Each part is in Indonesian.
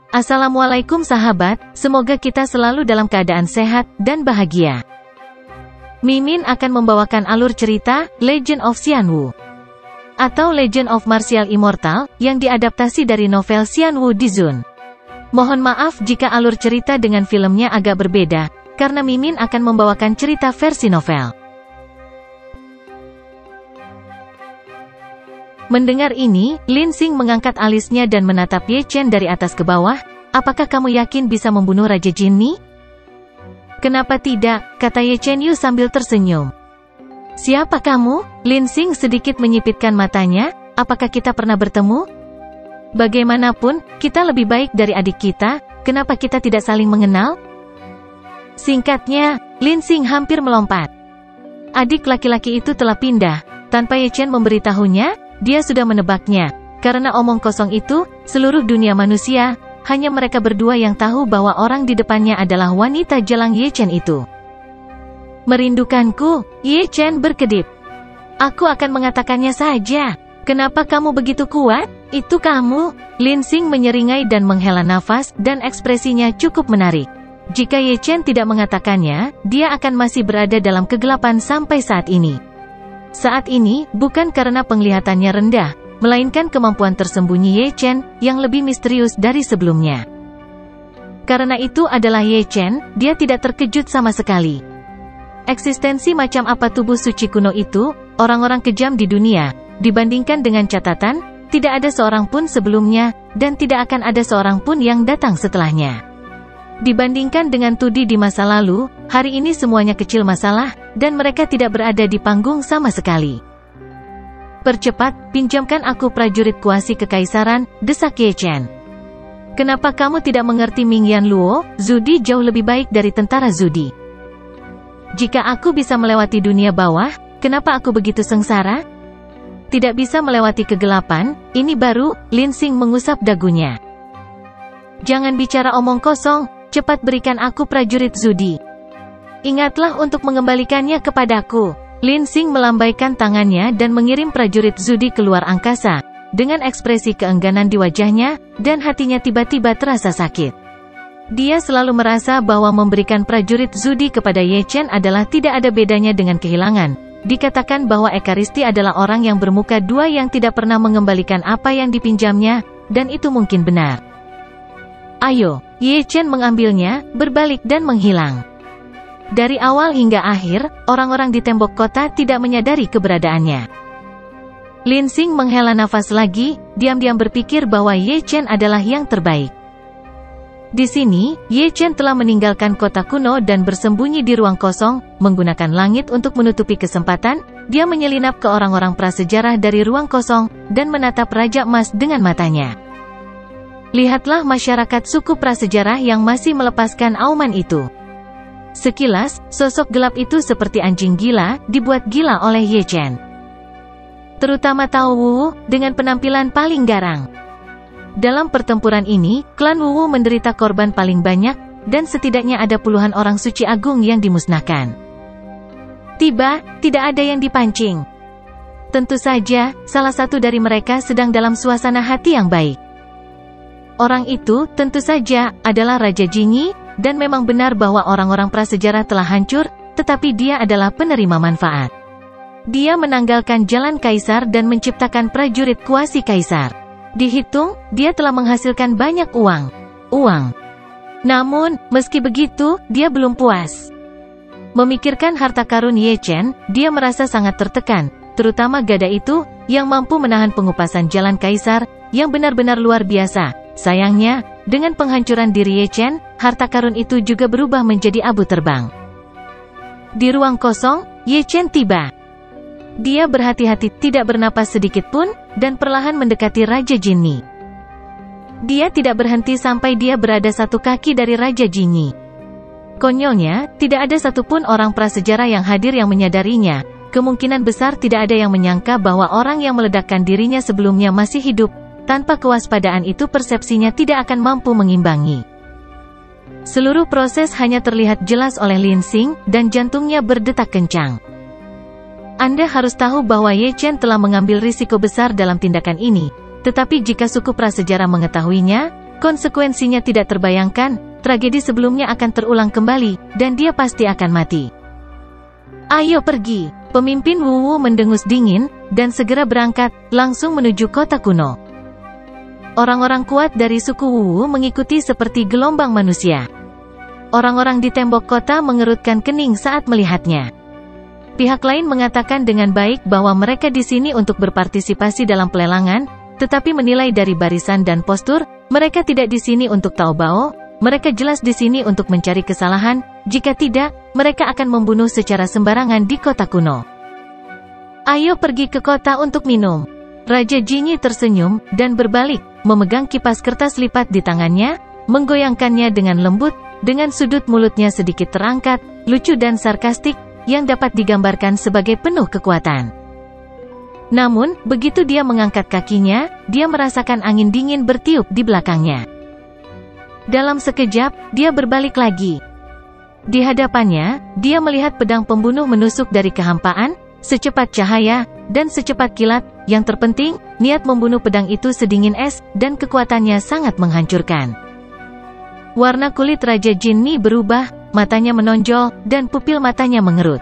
Assalamualaikum sahabat, semoga kita selalu dalam keadaan sehat dan bahagia. Mimin akan membawakan alur cerita Legend of Xianwu atau Legend of Martial Immortal yang diadaptasi dari novel Xianwu Dizun. Mohon maaf jika alur cerita dengan filmnya agak berbeda, karena Mimin akan membawakan cerita versi novel. Mendengar ini, Lin Xing mengangkat alisnya dan menatap Ye Chen dari atas ke bawah. Apakah kamu yakin bisa membunuh Raja Jin Ni? Kenapa tidak, kata Ye Chen Yu sambil tersenyum. Siapa kamu? Lin Xing sedikit menyipitkan matanya. Apakah kita pernah bertemu? Bagaimanapun, kita lebih baik dari adik kita, kenapa kita tidak saling mengenal? Singkatnya, Lin Xing hampir melompat. Adik laki-laki itu telah pindah. Tanpa Ye Chen memberitahunya, dia sudah menebaknya. Karena omong kosong itu, seluruh dunia manusia, hanya mereka berdua yang tahu bahwa orang di depannya adalah wanita jalang Ye Chen itu. Merindukanku, Ye Chen berkedip. Aku akan mengatakannya saja. Kenapa kamu begitu kuat? Itu kamu. Lin Xing menyeringai dan menghela nafas, dan ekspresinya cukup menarik. Jika Ye Chen tidak mengatakannya, dia akan masih berada dalam kegelapan sampai saat ini. Saat ini, bukan karena penglihatannya rendah, melainkan kemampuan tersembunyi Ye Chen, yang lebih misterius dari sebelumnya. Karena itu adalah Ye Chen, dia tidak terkejut sama sekali. Eksistensi macam apa tubuh suci kuno itu, orang-orang kejam di dunia, dibandingkan dengan catatan, tidak ada seorang pun sebelumnya, dan tidak akan ada seorang pun yang datang setelahnya. Dibandingkan dengan Tudi di masa lalu, hari ini semuanya kecil masalah, dan mereka tidak berada di panggung sama sekali. Percepat, pinjamkan aku prajurit kuasi kekaisaran, desak Ye Chen. Kenapa kamu tidak mengerti Mingyan Luo? Zudi jauh lebih baik dari tentara Zudi. Jika aku bisa melewati dunia bawah, kenapa aku begitu sengsara? Tidak bisa melewati kegelapan, ini baru, Lin Xing mengusap dagunya. Jangan bicara omong kosong. Cepat berikan aku prajurit Zudi. Ingatlah untuk mengembalikannya kepadaku. Lin Xing melambaikan tangannya dan mengirim prajurit Zudi keluar angkasa, dengan ekspresi keengganan di wajahnya, dan hatinya tiba-tiba terasa sakit. Dia selalu merasa bahwa memberikan prajurit Zudi kepada Ye Chen adalah tidak ada bedanya dengan kehilangan. Dikatakan bahwa Ekaristi adalah orang yang bermuka dua yang tidak pernah mengembalikan apa yang dipinjamnya, dan itu mungkin benar. Ayo, Ye Chen mengambilnya, berbalik dan menghilang. Dari awal hingga akhir, orang-orang di tembok kota tidak menyadari keberadaannya. Lin Xing menghela nafas lagi, diam-diam berpikir bahwa Ye Chen adalah yang terbaik. Di sini, Ye Chen telah meninggalkan kota kuno dan bersembunyi di ruang kosong, menggunakan langit untuk menutupi kesempatan. Dia menyelinap ke orang-orang prasejarah dari ruang kosong, dan menatap Raja Emas dengan matanya. Lihatlah masyarakat suku prasejarah yang masih melepaskan auman itu. Sekilas, sosok gelap itu seperti anjing gila, dibuat gila oleh Ye Chen. Terutama Tao Wu, dengan penampilan paling garang. Dalam pertempuran ini, klan Wu menderita korban paling banyak, dan setidaknya ada puluhan orang suci agung yang dimusnahkan. Tidak ada yang dipancing. Tentu saja, salah satu dari mereka sedang dalam suasana hati yang baik. Orang itu, tentu saja, adalah Raja Jingyi, dan memang benar bahwa orang-orang prasejarah telah hancur, tetapi dia adalah penerima manfaat. Dia menanggalkan jalan kaisar dan menciptakan prajurit kuasi kaisar. Dihitung, dia telah menghasilkan banyak uang. Namun, meski begitu, dia belum puas. Memikirkan harta karun Ye Chen, dia merasa sangat tertekan, terutama gada itu, yang mampu menahan pengupasan jalan kaisar, yang benar-benar luar biasa. Sayangnya, dengan penghancuran diri Ye Chen, harta karun itu juga berubah menjadi abu terbang. Di ruang kosong, Ye Chen tiba. Dia berhati-hati tidak bernapas sedikit pun, dan perlahan mendekati Raja Jin Ni. Dia tidak berhenti sampai dia berada satu kaki dari Raja Jin Ni. Konyolnya, tidak ada satupun orang prasejarah yang hadir yang menyadarinya. Kemungkinan besar tidak ada yang menyangka bahwa orang yang meledakkan dirinya sebelumnya masih hidup. Tanpa kewaspadaan itu persepsinya tidak akan mampu mengimbangi. Seluruh proses hanya terlihat jelas oleh Lin Xing, dan jantungnya berdetak kencang. Anda harus tahu bahwa Ye Chen telah mengambil risiko besar dalam tindakan ini, tetapi jika suku prasejarah mengetahuinya, Konsekuensinya tidak terbayangkan, tragedi sebelumnya akan terulang kembali, dan dia pasti akan mati. Ayo pergi. Pemimpin Wu mendengus dingin, dan segera berangkat, langsung menuju kota kuno. Orang-orang kuat dari suku Wu mengikuti seperti gelombang manusia. Orang-orang di tembok kota mengerutkan kening saat melihatnya. Pihak lain mengatakan dengan baik bahwa mereka di sini untuk berpartisipasi dalam pelelangan, tetapi menilai dari barisan dan postur, mereka tidak di sini untuk taobao, mereka jelas di sini untuk mencari kesalahan, jika tidak, mereka akan membunuh secara sembarangan di kota kuno. Ayo pergi ke kota untuk minum. Raja Jinyi tersenyum, dan berbalik, memegang kipas kertas lipat di tangannya, menggoyangkannya dengan lembut, dengan sudut mulutnya sedikit terangkat, lucu dan sarkastik, yang dapat digambarkan sebagai penuh kekuatan. Namun, begitu dia mengangkat kakinya, dia merasakan angin dingin bertiup di belakangnya. Dalam sekejap, dia berbalik lagi. Di hadapannya, dia melihat pedang pembunuh menusuk dari kehampaan, secepat cahaya, dan secepat kilat. Yang terpenting, niat membunuh pedang itu sedingin es, dan kekuatannya sangat menghancurkan. Warna kulit Raja Jinni berubah, matanya menonjol, dan pupil matanya mengerut.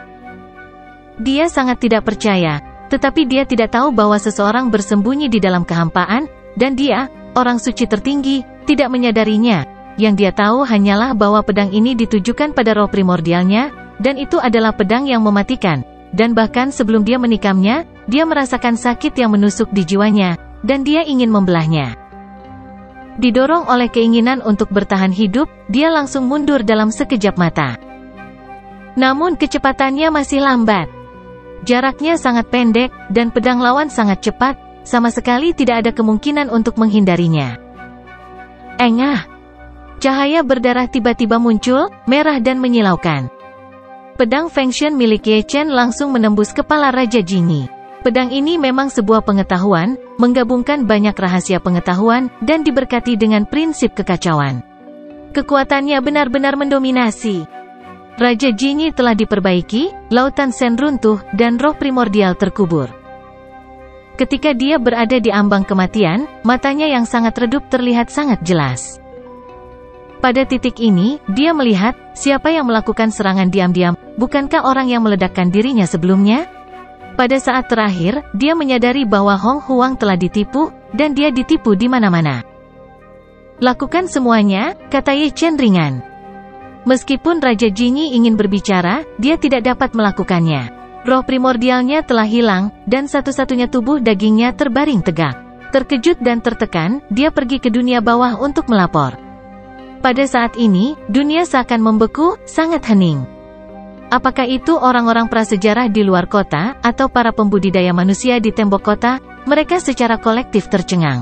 Dia sangat tidak percaya, tetapi dia tidak tahu bahwa seseorang bersembunyi di dalam kehampaan, dan dia, orang suci tertinggi, tidak menyadarinya. Yang dia tahu hanyalah bahwa pedang ini ditujukan pada roh primordialnya, dan itu adalah pedang yang mematikan. Dan bahkan sebelum dia menikamnya, dia merasakan sakit yang menusuk di jiwanya, dan dia ingin membelahnya. Didorong oleh keinginan untuk bertahan hidup, dia langsung mundur dalam sekejap mata. Namun kecepatannya masih lambat. Jaraknya sangat pendek, dan pedang lawan sangat cepat, sama sekali tidak ada kemungkinan untuk menghindarinya. Engah! Cahaya berdarah tiba-tiba muncul, merah dan menyilaukan. Pedang Fengshen milik Ye Chen langsung menembus kepala Raja Jinyi. Pedang ini memang sebuah pengetahuan, menggabungkan banyak rahasia pengetahuan, dan diberkati dengan prinsip kekacauan. Kekuatannya benar-benar mendominasi. Raja Jinyi telah diperbaiki, lautan Sen runtuh, dan roh primordial terkubur. Ketika dia berada di ambang kematian, matanya yang sangat redup terlihat sangat jelas. Pada titik ini, dia melihat, siapa yang melakukan serangan diam-diam, bukankah orang yang meledakkan dirinya sebelumnya? Pada saat terakhir, dia menyadari bahwa Hong Huang telah ditipu, dan dia ditipu di mana-mana. Lakukan semuanya, kata Ye Chen ringan. Meskipun Raja Jinyi ingin berbicara, dia tidak dapat melakukannya. Roh primordialnya telah hilang, dan satu-satunya tubuh dagingnya terbaring tegak. Terkejut dan tertekan, dia pergi ke dunia bawah untuk melapor. Pada saat ini, dunia seakan membeku, sangat hening. Apakah itu orang-orang prasejarah di luar kota, atau para pembudidaya manusia di tembok kota? Mereka secara kolektif tercengang.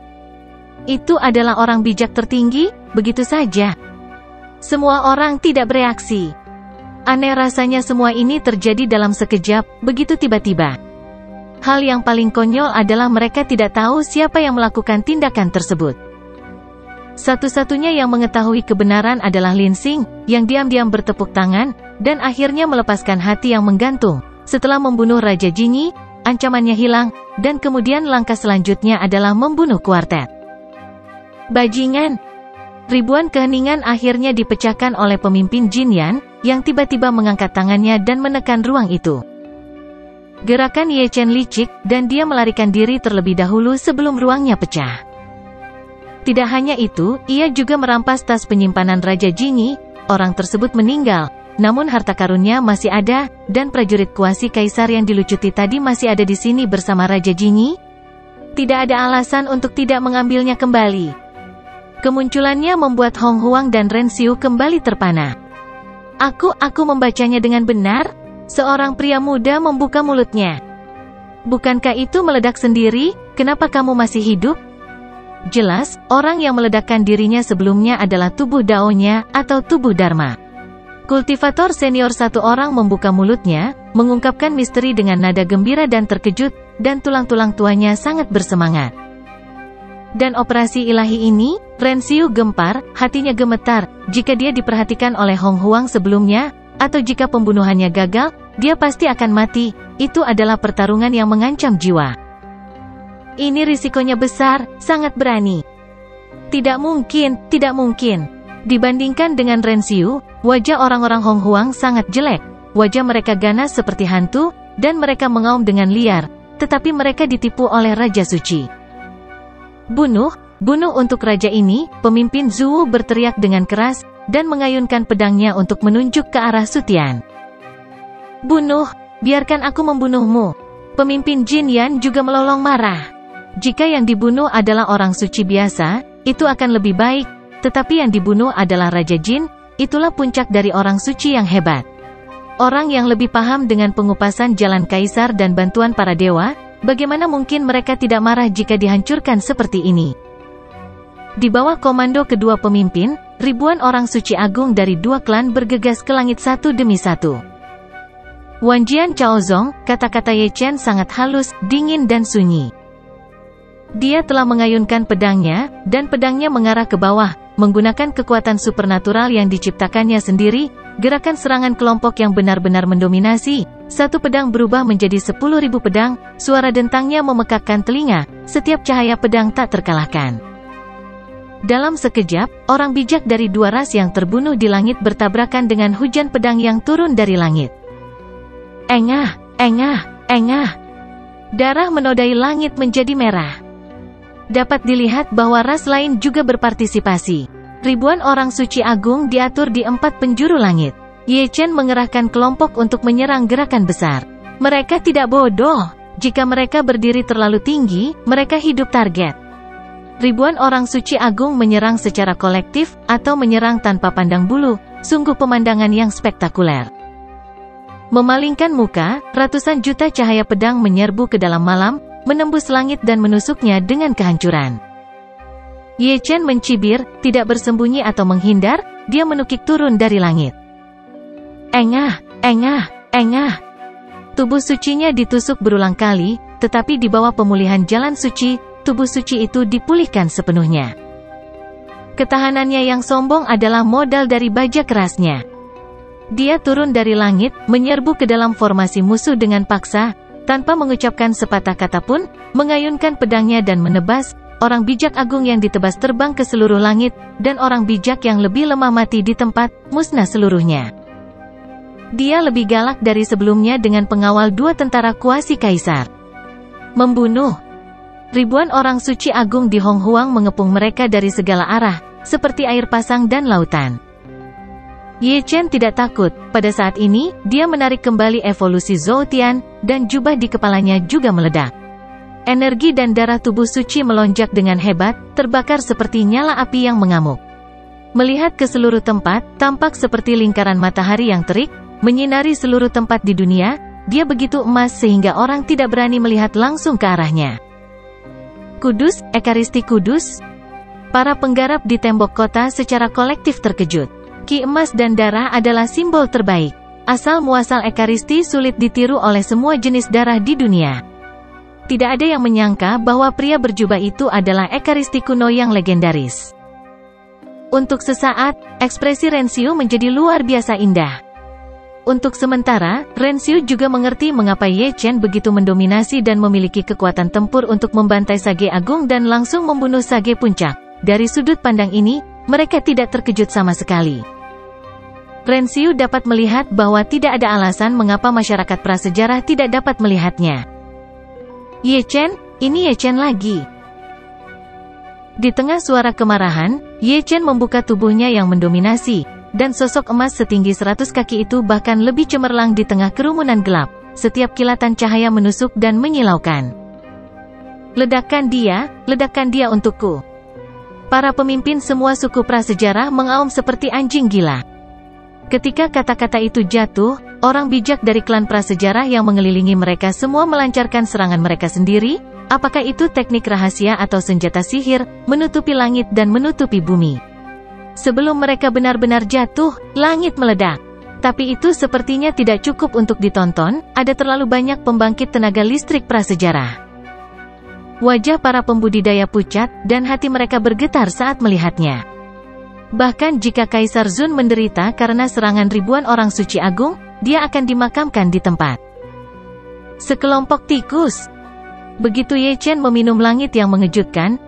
Itu adalah orang bijak tertinggi, begitu saja. Semua orang tidak bereaksi. Aneh rasanya semua ini terjadi dalam sekejap, begitu tiba-tiba. Hal yang paling konyol adalah mereka tidak tahu siapa yang melakukan tindakan tersebut. Satu-satunya yang mengetahui kebenaran adalah Lin Xing, yang diam-diam bertepuk tangan, dan akhirnya melepaskan hati yang menggantung. Setelah membunuh Raja Jinyi, ancamannya hilang, dan kemudian langkah selanjutnya adalah membunuh kuartet. Bajingan! Ribuan keheningan akhirnya dipecahkan oleh pemimpin Jinyan, yang tiba-tiba mengangkat tangannya dan menekan ruang itu. Gerakan Ye Chen licik, dan dia melarikan diri terlebih dahulu sebelum ruangnya pecah. Tidak hanya itu, ia juga merampas tas penyimpanan Raja Jinyi. Orang tersebut meninggal, namun harta karunnya masih ada, dan prajurit kuasi kaisar yang dilucuti tadi masih ada di sini bersama Raja Jinyi. Tidak ada alasan untuk tidak mengambilnya kembali. Kemunculannya membuat Hong Huang dan Ren Xiu kembali terpana. Aku membacanya dengan benar? Seorang pria muda membuka mulutnya. Bukankah itu meledak sendiri? Kenapa kamu masih hidup? Jelas, orang yang meledakkan dirinya sebelumnya adalah tubuh daonya, atau tubuh Dharma. Kultivator senior satu orang membuka mulutnya, mengungkapkan misteri dengan nada gembira dan terkejut, dan tulang-tulang tuanya sangat bersemangat. Dan operasi ilahi ini, Ren Xiu gempar, hatinya gemetar, jika dia diperhatikan oleh Hong Huang sebelumnya, atau jika pembunuhannya gagal, dia pasti akan mati. Itu adalah pertarungan yang mengancam jiwa. Ini risikonya besar, sangat berani. Tidak mungkin, tidak mungkin. Dibandingkan dengan Rensiu, wajah orang-orang Hong Huang sangat jelek. Wajah mereka ganas seperti hantu, dan mereka mengaum dengan liar, tetapi mereka ditipu oleh Raja Suci. Bunuh, bunuh untuk raja ini, pemimpin Zhou berteriak dengan keras, dan mengayunkan pedangnya untuk menunjuk ke arah Sutian. Bunuh, biarkan aku membunuhmu. Pemimpin Jin Yan juga melolong marah. Jika yang dibunuh adalah orang suci biasa, itu akan lebih baik, tetapi yang dibunuh adalah Raja Jin, itulah puncak dari orang suci yang hebat. Orang yang lebih paham dengan pengupasan jalan kaisar dan bantuan para dewa, bagaimana mungkin mereka tidak marah jika dihancurkan seperti ini? Di bawah komando kedua pemimpin, ribuan orang suci agung dari dua klan bergegas ke langit satu demi satu. Wanjian Chaozong, kata-kata Ye Chen sangat halus, dingin dan sunyi. Dia telah mengayunkan pedangnya, dan pedangnya mengarah ke bawah, menggunakan kekuatan supernatural yang diciptakannya sendiri, gerakan serangan kelompok yang benar-benar mendominasi. Satu pedang berubah menjadi 10.000 pedang, suara dentangnya memekakkan telinga, setiap cahaya pedang tak terkalahkan. Dalam sekejap, orang bijak dari dua ras yang terbunuh di langit bertabrakan dengan hujan pedang yang turun dari langit. Engah, engah, engah. Darah menodai langit menjadi merah. Dapat dilihat bahwa ras lain juga berpartisipasi. Ribuan orang suci agung diatur di 4 penjuru langit. Ye Chen mengerahkan kelompok untuk menyerang gerakan besar. Mereka tidak bodoh. Jika mereka berdiri terlalu tinggi, mereka hidup target. Ribuan orang suci agung menyerang secara kolektif, atau menyerang tanpa pandang bulu, sungguh pemandangan yang spektakuler. Memalingkan muka, ratusan juta cahaya pedang menyerbu ke dalam malam, menembus langit dan menusuknya dengan kehancuran. Ye Chen mencibir, tidak bersembunyi atau menghindar, dia menukik turun dari langit. Engah, engah, engah. Tubuh sucinya ditusuk berulang kali, tetapi di bawah pemulihan jalan suci, tubuh suci itu dipulihkan sepenuhnya. Ketahanannya yang sombong adalah modal dari baja kerasnya. Dia turun dari langit, menyerbu ke dalam formasi musuh dengan paksa, tanpa mengucapkan sepatah kata pun, mengayunkan pedangnya dan menebas. Orang bijak agung yang ditebas terbang ke seluruh langit, dan orang bijak yang lebih lemah mati di tempat, musnah seluruhnya. Dia lebih galak dari sebelumnya dengan pengawal 2 tentara kuasi kaisar. Membunuh. Ribuan orang suci agung di Hong Huang mengepung mereka dari segala arah, seperti air pasang dan lautan. Ye Chen tidak takut. Pada saat ini, dia menarik kembali evolusi Zhou Tian, dan jubah di kepalanya juga meledak. Energi dan darah tubuh suci melonjak dengan hebat, terbakar seperti nyala api yang mengamuk. Melihat ke seluruh tempat, tampak seperti lingkaran matahari yang terik, menyinari seluruh tempat di dunia. Dia begitu emas sehingga orang tidak berani melihat langsung ke arahnya. Kudus, Ekaristi Kudus. Para penggarap di tembok kota secara kolektif terkejut. Ki emas dan darah adalah simbol terbaik. Asal-muasal Ekaristi sulit ditiru oleh semua jenis darah di dunia. Tidak ada yang menyangka bahwa pria berjubah itu adalah Ekaristi kuno yang legendaris. Untuk sesaat, ekspresi Rensiu menjadi luar biasa indah. Untuk sementara, Rensiu juga mengerti mengapa Ye Chen begitu mendominasi dan memiliki kekuatan tempur untuk membantai Sage Agung dan langsung membunuh Sage Puncak. Dari sudut pandang ini, mereka tidak terkejut sama sekali. Rensiu dapat melihat bahwa tidak ada alasan mengapa masyarakat prasejarah tidak dapat melihatnya. Ye Chen, ini Ye Chen lagi. Di tengah suara kemarahan, Ye Chen membuka tubuhnya yang mendominasi, dan sosok emas setinggi 100 kaki itu bahkan lebih cemerlang di tengah kerumunan gelap. Setiap kilatan cahaya menusuk dan menyilaukan. Ledakkan dia untukku. Para pemimpin semua suku prasejarah mengaum seperti anjing gila. Ketika kata-kata itu jatuh, orang bijak dari klan prasejarah yang mengelilingi mereka semua melancarkan serangan mereka sendiri. Apakah itu teknik rahasia atau senjata sihir, menutupi langit dan menutupi bumi? Sebelum mereka benar-benar jatuh, langit meledak. Tapi itu sepertinya tidak cukup untuk ditonton, ada terlalu banyak pembangkit tenaga listrik prasejarah. Wajah para pembudidaya pucat, dan hati mereka bergetar saat melihatnya. Bahkan jika Kaisar Zun menderita karena serangan ribuan orang suci agung, dia akan dimakamkan di tempat. Sekelompok tikus. Begitu Ye Chen meminum langit yang mengejutkan,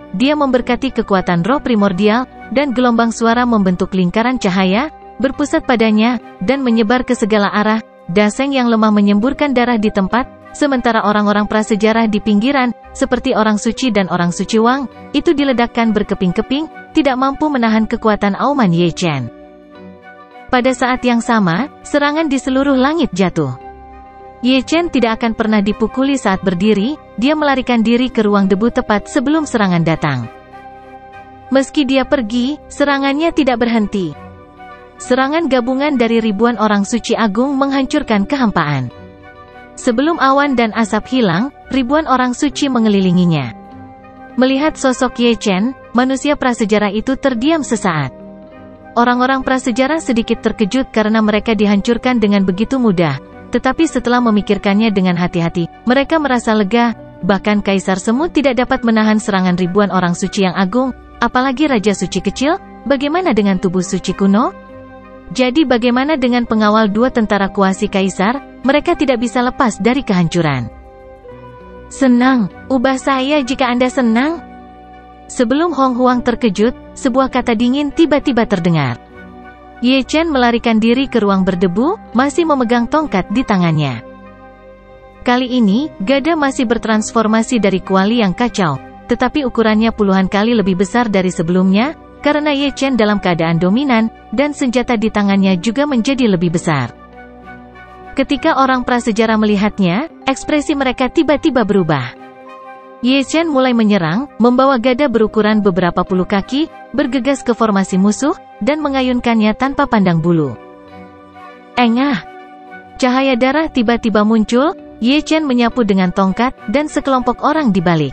dia memberkati kekuatan roh primordial, dan gelombang suara membentuk lingkaran cahaya, berpusat padanya, dan menyebar ke segala arah. Daseng yang lemah menyemburkan darah di tempat, sementara orang-orang prasejarah di pinggiran, seperti orang suci dan orang suci Wang, itu diledakkan berkeping-keping, tidak mampu menahan kekuatan auman Ye Chen. Pada saat yang sama, serangan di seluruh langit jatuh. Ye Chen tidak akan pernah dipukuli saat berdiri, dia melarikan diri ke ruang debu tepat sebelum serangan datang. Meski dia pergi, serangannya tidak berhenti. Serangan gabungan dari ribuan orang suci agung menghancurkan kehampaan. Sebelum awan dan asap hilang, ribuan orang suci mengelilinginya. Melihat sosok Ye Chen, manusia prasejarah itu terdiam sesaat. Orang-orang prasejarah sedikit terkejut karena mereka dihancurkan dengan begitu mudah, tetapi setelah memikirkannya dengan hati-hati, mereka merasa lega. Bahkan Kaisar Semut tidak dapat menahan serangan ribuan orang suci yang agung, apalagi Raja Suci kecil. Bagaimana dengan tubuh suci kuno? Jadi bagaimana dengan pengawal dua tentara kuasi Kaisar? Mereka tidak bisa lepas dari kehancuran. Senang, ubah saya jika Anda senang. Sebelum Hong Huang terkejut, sebuah kata dingin tiba-tiba terdengar. Ye Chen melarikan diri ke ruang berdebu, masih memegang tongkat di tangannya. Kali ini, gada masih bertransformasi dari kuali yang kacau, tetapi ukurannya puluhan kali lebih besar dari sebelumnya, karena Ye Chen dalam keadaan dominan, dan senjata di tangannya juga menjadi lebih besar. Ketika orang prasejarah melihatnya, ekspresi mereka tiba-tiba berubah. Ye Chen mulai menyerang, membawa gada berukuran beberapa puluh kaki, bergegas ke formasi musuh, dan mengayunkannya tanpa pandang bulu. Engah! Cahaya darah tiba-tiba muncul, Ye Chen menyapu dengan tongkat, dan sekelompok orang di balik.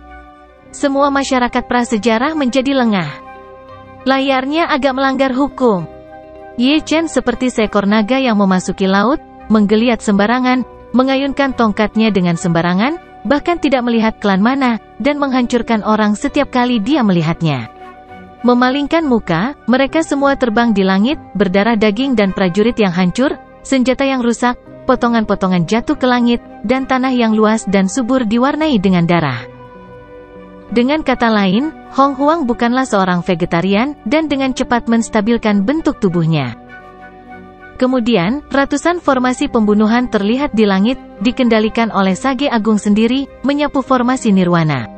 Semua masyarakat prasejarah menjadi lengah. Layarnya agak melanggar hukum. Ye Chen seperti seekor naga yang memasuki laut, menggeliat sembarangan, mengayunkan tongkatnya dengan sembarangan, bahkan tidak melihat klan mana, dan menghancurkan orang setiap kali dia melihatnya. Memalingkan muka, mereka semua terbang di langit, berdarah daging dan prajurit yang hancur, senjata yang rusak, potongan-potongan jatuh ke langit, dan tanah yang luas dan subur diwarnai dengan darah. Dengan kata lain, Hong Huang bukanlah seorang vegetarian, dan dengan cepat menstabilkan bentuk tubuhnya. Kemudian, ratusan formasi pembunuhan terlihat di langit, dikendalikan oleh Sage Agung sendiri, menyapu formasi Nirwana.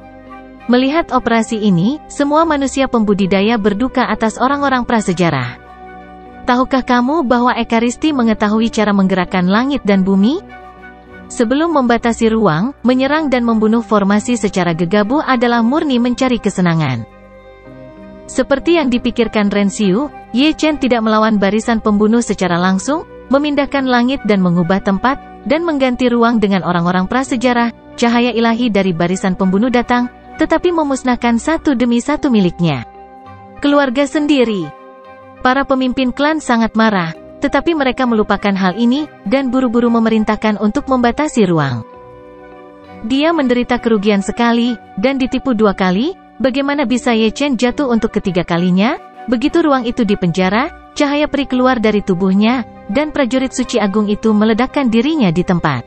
Melihat operasi ini, semua manusia pembudidaya berduka atas orang-orang prasejarah. Tahukah kamu bahwa Ekaristi mengetahui cara menggerakkan langit dan bumi? Sebelum membatasi ruang, menyerang dan membunuh formasi secara gegabah adalah murni mencari kesenangan. Seperti yang dipikirkan Ren Xiu, Ye Chen tidak melawan barisan pembunuh secara langsung, memindahkan langit dan mengubah tempat, dan mengganti ruang dengan orang-orang prasejarah. Cahaya ilahi dari barisan pembunuh datang, tetapi memusnahkan satu demi satu miliknya. Keluarga sendiri. Para pemimpin klan sangat marah, tetapi mereka melupakan hal ini, dan buru-buru memerintahkan untuk membatasi ruang. Dia menderita kerugian sekali, dan ditipu dua kali. Bagaimana bisa Ye Chen jatuh untuk ketiga kalinya? Begitu ruang itu dipenjara, cahaya peri keluar dari tubuhnya, dan prajurit suci agung itu meledakkan dirinya di tempat.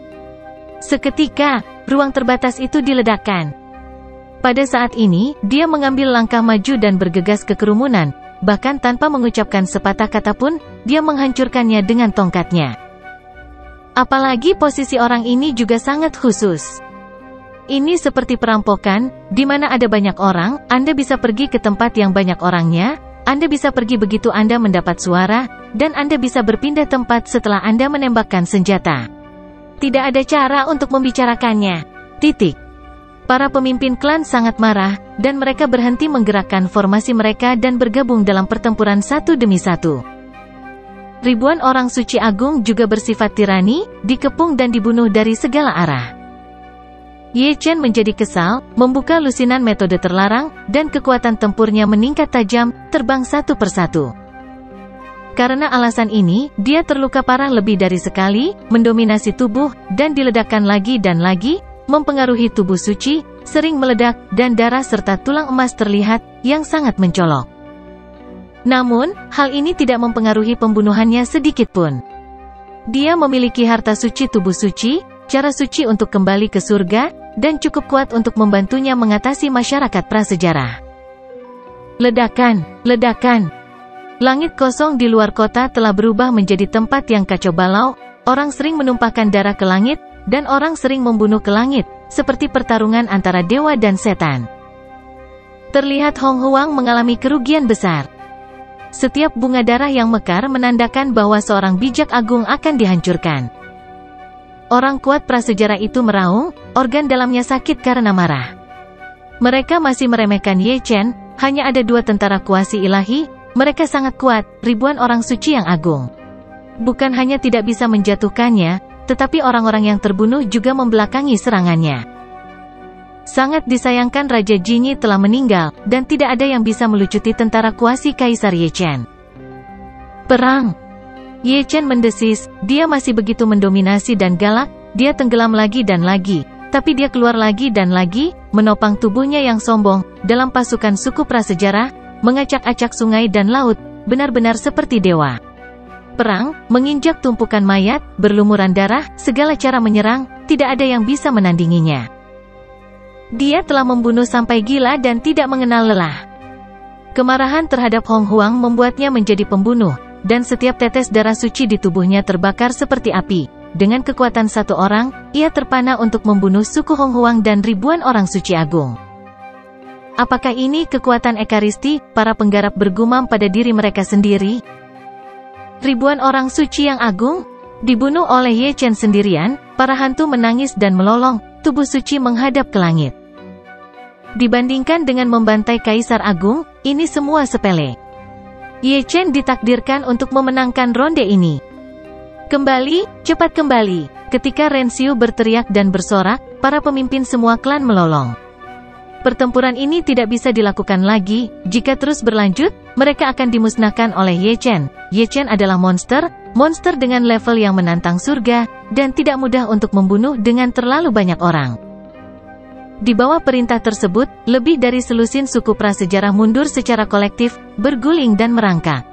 Seketika, ruang terbatas itu diledakkan. Pada saat ini, dia mengambil langkah maju dan bergegas ke kerumunan. Bahkan tanpa mengucapkan sepatah kata pun, dia menghancurkannya dengan tongkatnya. Apalagi posisi orang ini juga sangat khusus. Ini seperti perampokan, di mana ada banyak orang, Anda bisa pergi ke tempat yang banyak orangnya, Anda bisa pergi begitu Anda mendapat suara, dan Anda bisa berpindah tempat setelah Anda menembakkan senjata. Tidak ada cara untuk membicarakannya. Titik. Para pemimpin klan sangat marah, dan mereka berhenti menggerakkan formasi mereka dan bergabung dalam pertempuran satu demi satu. Ribuan orang suci agung juga bersifat tirani, dikepung dan dibunuh dari segala arah. Ye Chen menjadi kesal, membuka lusinan metode terlarang, dan kekuatan tempurnya meningkat tajam, terbang satu persatu. Karena alasan ini, dia terluka parah lebih dari sekali, mendominasi tubuh, dan diledakkan lagi dan lagi, mempengaruhi tubuh suci, sering meledak, dan darah serta tulang emas terlihat, yang sangat mencolok. Namun, hal ini tidak mempengaruhi pembunuhannya sedikitpun. Dia memiliki harta suci tubuh suci, cara suci untuk kembali ke surga, dan cukup kuat untuk membantunya mengatasi masyarakat prasejarah. Ledakan, ledakan. Langit kosong di luar kota telah berubah menjadi tempat yang kacau balau, orang sering menumpahkan darah ke langit, dan orang sering membunuh ke langit, seperti pertarungan antara dewa dan setan. Terlihat Hong Huang mengalami kerugian besar. Setiap bunga darah yang mekar menandakan bahwa seorang bijak agung akan dihancurkan. Orang kuat prasejarah itu meraung, organ dalamnya sakit karena marah. Mereka masih meremehkan Ye Chen, hanya ada 2 tentara kuasi ilahi, mereka sangat kuat, ribuan orang suci yang agung. Bukan hanya tidak bisa menjatuhkannya, tetapi orang-orang yang terbunuh juga membelakangi serangannya. Sangat disayangkan Raja Jinyi telah meninggal, dan tidak ada yang bisa melucuti tentara kuasi Kaisar Ye Chen. Perang! Ye Chen mendesis, dia masih begitu mendominasi dan galak, dia tenggelam lagi dan lagi, tapi dia keluar lagi dan lagi, menopang tubuhnya yang sombong, dalam pasukan suku prasejarah, mengacak-acak sungai dan laut, benar-benar seperti dewa. Perang, menginjak tumpukan mayat, berlumuran darah, segala cara menyerang, tidak ada yang bisa menandinginya. Dia telah membunuh sampai gila dan tidak mengenal lelah. Kemarahan terhadap Hong Huang membuatnya menjadi pembunuh, dan setiap tetes darah suci di tubuhnya terbakar seperti api. Dengan kekuatan 1 orang, ia terpana untuk membunuh suku Hong Huang dan ribuan orang suci agung. Apakah ini kekuatan ekaristi? Para penggarap bergumam pada diri mereka sendiri. Ribuan orang suci yang agung dibunuh oleh Ye Chen sendirian. Para hantu menangis dan melolong, tubuh suci menghadap ke langit. Dibandingkan dengan membantai Kaisar Agung, ini semua sepele. Ye Chen ditakdirkan untuk memenangkan ronde ini. Kembali, cepat kembali. Ketika Ren Xiu berteriak dan bersorak, para pemimpin semua klan melolong. Pertempuran ini tidak bisa dilakukan lagi, jika terus berlanjut, mereka akan dimusnahkan oleh Ye Chen. Ye Chen adalah monster dengan level yang menantang surga, dan tidak mudah untuk membunuh dengan terlalu banyak orang. Di bawah perintah tersebut, lebih dari selusin suku prasejarah mundur secara kolektif, berguling dan merangkak.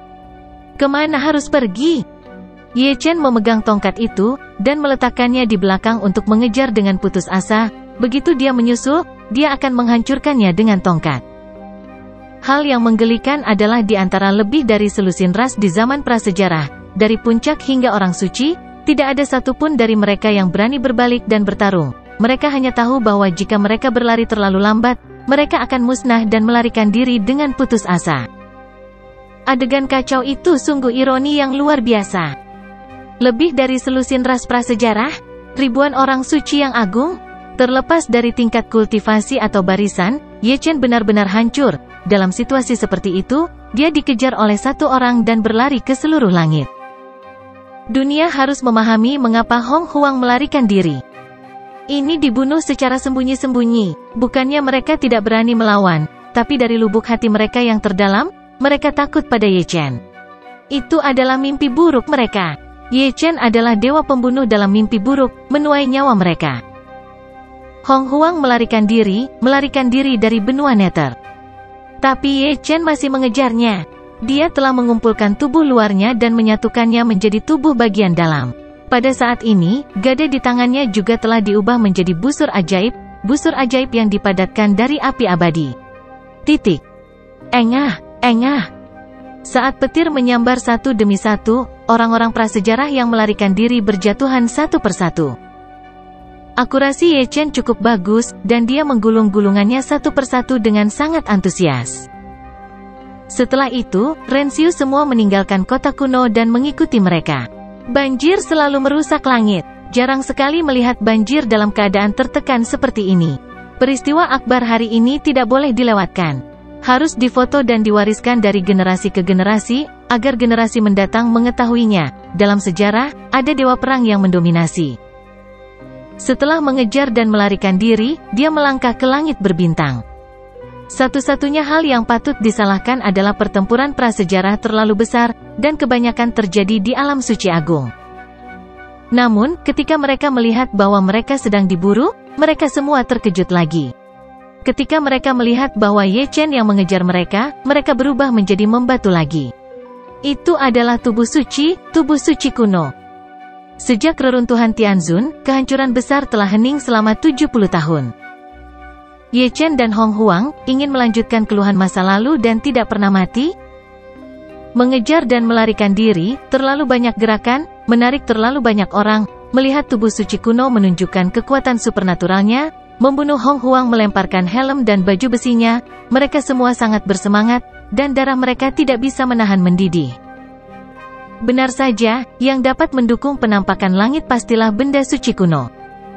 Kemana harus pergi? Ye Chen memegang tongkat itu, dan meletakkannya di belakang untuk mengejar dengan putus asa. Begitu dia menyusul, dia akan menghancurkannya dengan tongkat. Hal yang menggelikan adalah di antara lebih dari selusin ras di zaman prasejarah, dari puncak hingga orang suci, tidak ada satupun dari mereka yang berani berbalik dan bertarung. Mereka hanya tahu bahwa jika mereka berlari terlalu lambat, mereka akan musnah dan melarikan diri dengan putus asa. Adegan kacau itu sungguh ironi yang luar biasa. Lebih dari selusin ras prasejarah, ribuan orang suci yang agung, terlepas dari tingkat kultivasi atau barisan, Ye Chen benar-benar hancur. Dalam situasi seperti itu, dia dikejar oleh 1 orang dan berlari ke seluruh langit. Dunia harus memahami mengapa Hong Huang melarikan diri. Ini dibunuh secara sembunyi-sembunyi, bukannya mereka tidak berani melawan, tapi dari lubuk hati mereka yang terdalam, mereka takut pada Ye Chen. Itu adalah mimpi buruk mereka. Ye Chen adalah dewa pembunuh dalam mimpi buruk, menuai nyawa mereka. Hong Huang melarikan diri dari benua Nether. Tapi Ye Chen masih mengejarnya. Dia telah mengumpulkan tubuh luarnya dan menyatukannya menjadi tubuh bagian dalam. Pada saat ini, gada di tangannya juga telah diubah menjadi busur ajaib yang dipadatkan dari api abadi. Titik. Engah, engah. Saat petir menyambar satu demi satu, orang-orang prasejarah yang melarikan diri berjatuhan satu persatu. Akurasi Ye Chen cukup bagus, dan dia menggulung-gulungannya satu persatu dengan sangat antusias. Setelah itu, Ren Xiu semua meninggalkan kota kuno dan mengikuti mereka. Banjir selalu merusak langit. Jarang sekali melihat banjir dalam keadaan tertekan seperti ini. Peristiwa akbar hari ini tidak boleh dilewatkan. Harus difoto dan diwariskan dari generasi ke generasi, agar generasi mendatang mengetahuinya. Dalam sejarah, ada dewa perang yang mendominasi. Setelah mengejar dan melarikan diri, dia melangkah ke langit berbintang. Satu-satunya hal yang patut disalahkan adalah pertempuran prasejarah terlalu besar, dan kebanyakan terjadi di alam suci agung. Namun, ketika mereka melihat bahwa mereka sedang diburu, mereka semua terkejut lagi. Ketika mereka melihat bahwa Ye Chen yang mengejar mereka berubah menjadi membatu lagi. Itu adalah tubuh suci kuno. Sejak reruntuhan Tianzun, kehancuran besar telah hening selama 70 tahun. Ye Chen dan Hong Huang ingin melanjutkan keluhan masa lalu dan tidak pernah mati. Mengejar dan melarikan diri, terlalu banyak gerakan, menarik terlalu banyak orang, melihat tubuh suci kuno menunjukkan kekuatan supernaturalnya, membunuh Hong Huang melemparkan helm dan baju besinya, mereka semua sangat bersemangat, dan darah mereka tidak bisa menahan mendidih. Benar saja, yang dapat mendukung penampakan langit pastilah benda suci kuno.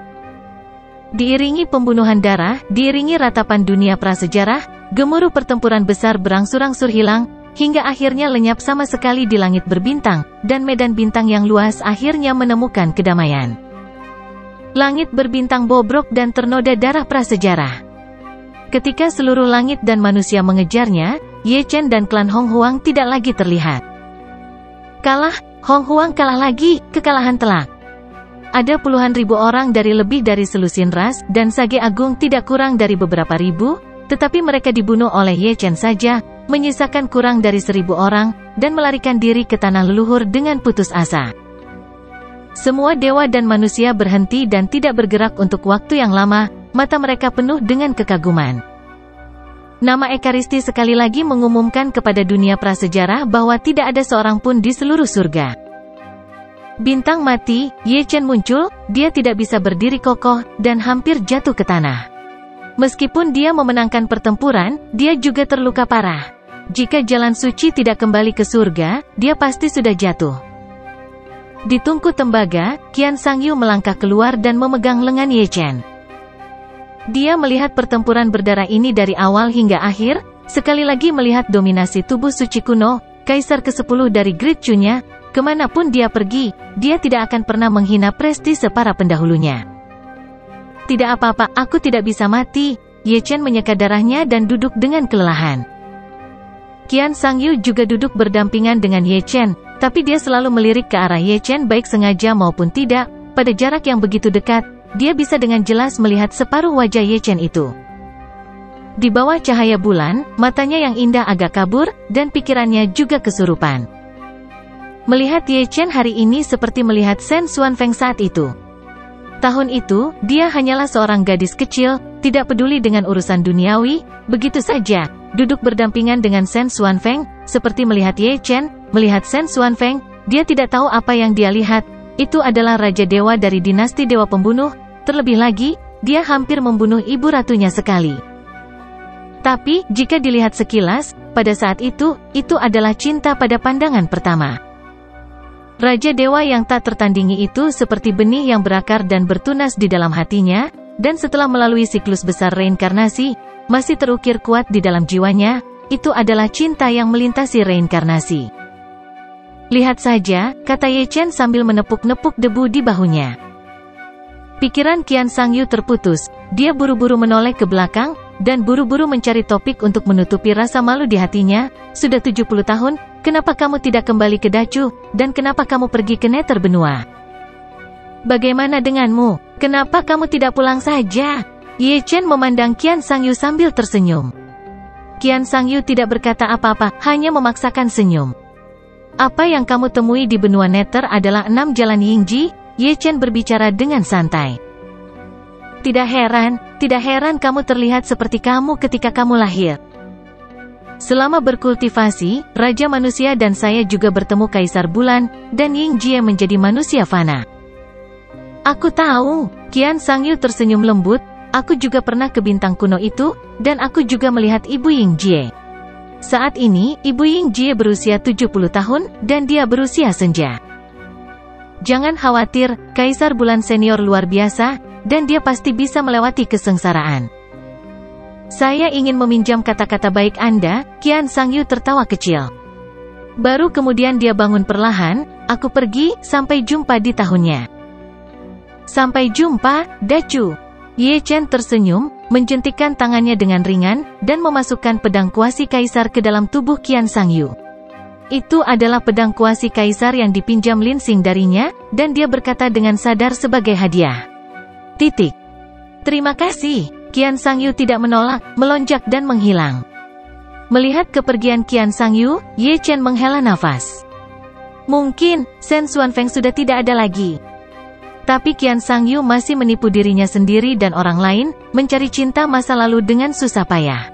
Diiringi pembunuhan darah, diiringi ratapan dunia prasejarah, gemuruh pertempuran besar berangsur-angsur hilang, hingga akhirnya lenyap sama sekali di langit berbintang, dan medan bintang yang luas akhirnya menemukan kedamaian. Langit berbintang bobrok dan ternoda darah prasejarah. Ketika seluruh langit dan manusia mengejarnya, Ye Chen dan klan Hong Huang tidak lagi terlihat. Kalah, Hong Huang kalah lagi, kekalahan telak. Ada puluhan ribu orang dari lebih dari selusin ras, dan Sage Agung tidak kurang dari beberapa ribu, tetapi mereka dibunuh oleh Ye Chen saja, menyisakan kurang dari 1000 orang, dan melarikan diri ke tanah leluhur dengan putus asa. Semua dewa dan manusia berhenti dan tidak bergerak untuk waktu yang lama, mata mereka penuh dengan kekaguman. Nama Ekaristi sekali lagi mengumumkan kepada dunia prasejarah bahwa tidak ada seorang pun di seluruh surga. Bintang mati, Ye Chen muncul, dia tidak bisa berdiri kokoh, dan hampir jatuh ke tanah. Meskipun dia memenangkan pertempuran, dia juga terluka parah. Jika jalan suci tidak kembali ke surga, dia pasti sudah jatuh. Di tungku tembaga, Qian Sangyu melangkah keluar dan memegang lengan Ye Chen. Dia melihat pertempuran berdarah ini dari awal hingga akhir, sekali lagi melihat dominasi tubuh suci kuno, Kaisar ke-10 dari Great Chu-nya, kemanapun dia pergi, dia tidak akan pernah menghina prestise para pendahulunya. Tidak apa-apa, aku tidak bisa mati, Ye Chen menyeka darahnya dan duduk dengan kelelahan. Qian Sangyu juga duduk berdampingan dengan Ye Chen, tapi dia selalu melirik ke arah Ye Chen baik sengaja maupun tidak, pada jarak yang begitu dekat, dia bisa dengan jelas melihat separuh wajah Ye Chen itu. Di bawah cahaya bulan, matanya yang indah agak kabur, dan pikirannya juga kesurupan. Melihat Ye Chen hari ini seperti melihat Shen Xuanfeng saat itu. Tahun itu, dia hanyalah seorang gadis kecil, tidak peduli dengan urusan duniawi, begitu saja, duduk berdampingan dengan Shen Xuanfeng, seperti melihat Ye Chen, melihat Shen Xuanfeng, dia tidak tahu apa yang dia lihat. Itu adalah Raja Dewa dari dinasti Dewa Pembunuh, terlebih lagi, dia hampir membunuh ibu ratunya sekali. Tapi, jika dilihat sekilas, pada saat itu adalah cinta pada pandangan pertama. Raja Dewa yang tak tertandingi itu seperti benih yang berakar dan bertunas di dalam hatinya, dan setelah melalui siklus besar reinkarnasi, masih terukir kuat di dalam jiwanya, itu adalah cinta yang melintasi reinkarnasi. Lihat saja, kata Ye Chen sambil menepuk-nepuk debu di bahunya. Pikiran Qian Sangyu terputus, dia buru-buru menoleh ke belakang, dan buru-buru mencari topik untuk menutupi rasa malu di hatinya. Sudah 70 tahun, kenapa kamu tidak kembali ke Dacu, dan kenapa kamu pergi ke Nether Benua? Bagaimana denganmu? Kenapa kamu tidak pulang saja? Ye Chen memandang Qian Sangyu sambil tersenyum. Qian Sangyu tidak berkata apa-apa, hanya memaksakan senyum. Apa yang kamu temui di benua Nether adalah 6 jalan Yingji, Ye Chen berbicara dengan santai. Tidak heran kamu terlihat seperti kamu ketika kamu lahir. Selama berkultivasi, Raja Manusia dan saya juga bertemu Kaisar Bulan, dan Yingjie menjadi manusia fana. Aku tahu, Qian Sangyu tersenyum lembut, aku juga pernah ke bintang kuno itu, dan aku juga melihat Ibu Yingjie. Saat ini, Ibu Yingjie berusia 70 tahun, dan dia berusia senja. Jangan khawatir, Kaisar Bulan Senior luar biasa, dan dia pasti bisa melewati kesengsaraan. Saya ingin meminjam kata-kata baik Anda, Qian Sangyu tertawa kecil. Baru kemudian dia bangun perlahan, aku pergi, sampai jumpa di tahunnya. Sampai jumpa, Dacu. Ye Chen tersenyum, menjentikkan tangannya dengan ringan, dan memasukkan pedang kuasi kaisar ke dalam tubuh Qian Sangyu. Itu adalah pedang kuasi kaisar yang dipinjam Lin Xing darinya, dan dia berkata dengan sadar sebagai hadiah. Titik. Terima kasih. Qian Sangyu tidak menolak, melonjak dan menghilang. Melihat kepergian Qian Sangyu, Ye Chen menghela nafas. Mungkin, Shen Xuanfeng sudah tidak ada lagi. Tapi Qian Sangyu masih menipu dirinya sendiri dan orang lain, mencari cinta masa lalu dengan susah payah.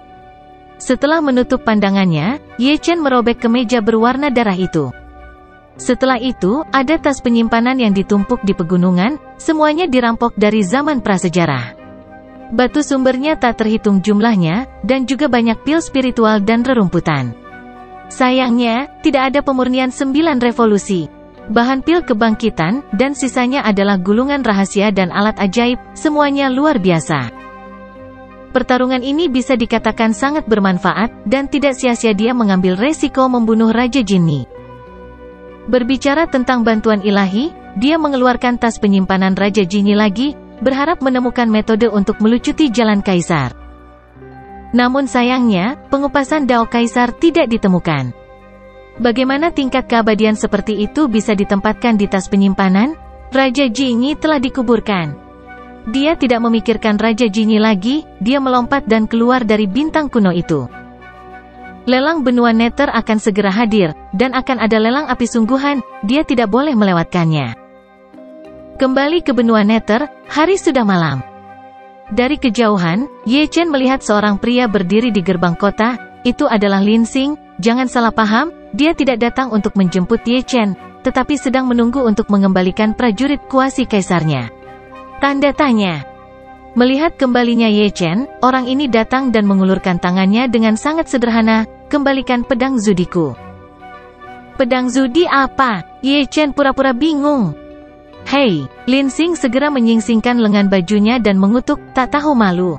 Setelah menutup pandangannya, Ye Chen merobek kemeja berwarna darah itu. Setelah itu, ada tas penyimpanan yang ditumpuk di pegunungan, semuanya dirampok dari zaman prasejarah. Batu sumbernya tak terhitung jumlahnya, dan juga banyak pil spiritual dan rerumputan. Sayangnya, tidak ada pemurnian 9 revolusi. Bahan pil kebangkitan, dan sisanya adalah gulungan rahasia dan alat ajaib, semuanya luar biasa. Pertarungan ini bisa dikatakan sangat bermanfaat, dan tidak sia-sia dia mengambil resiko membunuh Raja Jinni. Berbicara tentang bantuan ilahi, dia mengeluarkan tas penyimpanan Raja Jinni lagi, berharap menemukan metode untuk melucuti jalan Kaisar. Namun sayangnya, pengupasan Dao Kaisar tidak ditemukan. Bagaimana tingkat keabadian seperti itu bisa ditempatkan di tas penyimpanan? Raja Jinni telah dikuburkan. Dia tidak memikirkan Raja Jinni lagi, dia melompat dan keluar dari bintang kuno itu. Lelang benua Nether akan segera hadir, dan akan ada lelang api sungguhan, dia tidak boleh melewatkannya. Kembali ke benua Nether, hari sudah malam. Dari kejauhan, Ye Chen melihat seorang pria berdiri di gerbang kota, itu adalah Lin Xing. Jangan salah paham, dia tidak datang untuk menjemput Ye Chen, tetapi sedang menunggu untuk mengembalikan prajurit kuasi kaisarnya. Tanda tanya. Melihat kembalinya Ye Chen, orang ini datang dan mengulurkan tangannya dengan sangat sederhana, kembalikan pedang zudiku. Pedang zudi apa? Ye Chen pura-pura bingung. Hei, Lin Xing segera menyingsingkan lengan bajunya dan mengutuk, tak tahu malu.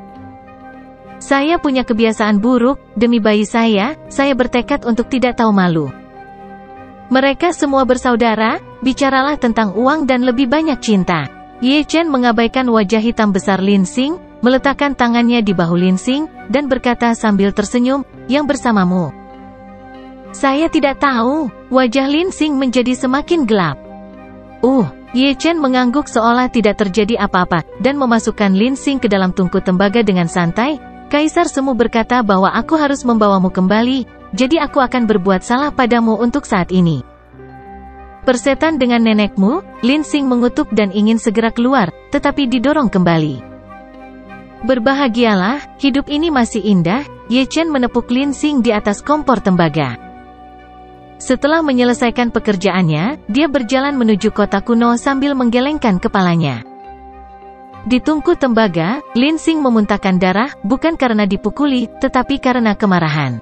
Saya punya kebiasaan buruk, demi bayi saya bertekad untuk tidak tahu malu. Mereka semua bersaudara, bicaralah tentang uang dan lebih banyak cinta. Ye Chen mengabaikan wajah hitam besar Lin Xing, meletakkan tangannya di bahu Lin Xing, dan berkata sambil tersenyum, yang bersamamu. Saya tidak tahu, wajah Lin Xing menjadi semakin gelap. Ye Chen mengangguk seolah tidak terjadi apa-apa, dan memasukkan Lin Xing ke dalam tungku tembaga dengan santai. Kaisar Semu berkata bahwa aku harus membawamu kembali, jadi aku akan berbuat salah padamu untuk saat ini. Persetan dengan nenekmu, Lin Xing mengutuk dan ingin segera keluar, tetapi didorong kembali. Berbahagialah, hidup ini masih indah, Ye Chen menepuk Lin Xing di atas kompor tembaga. Setelah menyelesaikan pekerjaannya, dia berjalan menuju kota kuno sambil menggelengkan kepalanya. Di tungku tembaga, Lin Xing memuntahkan darah, bukan karena dipukuli, tetapi karena kemarahan.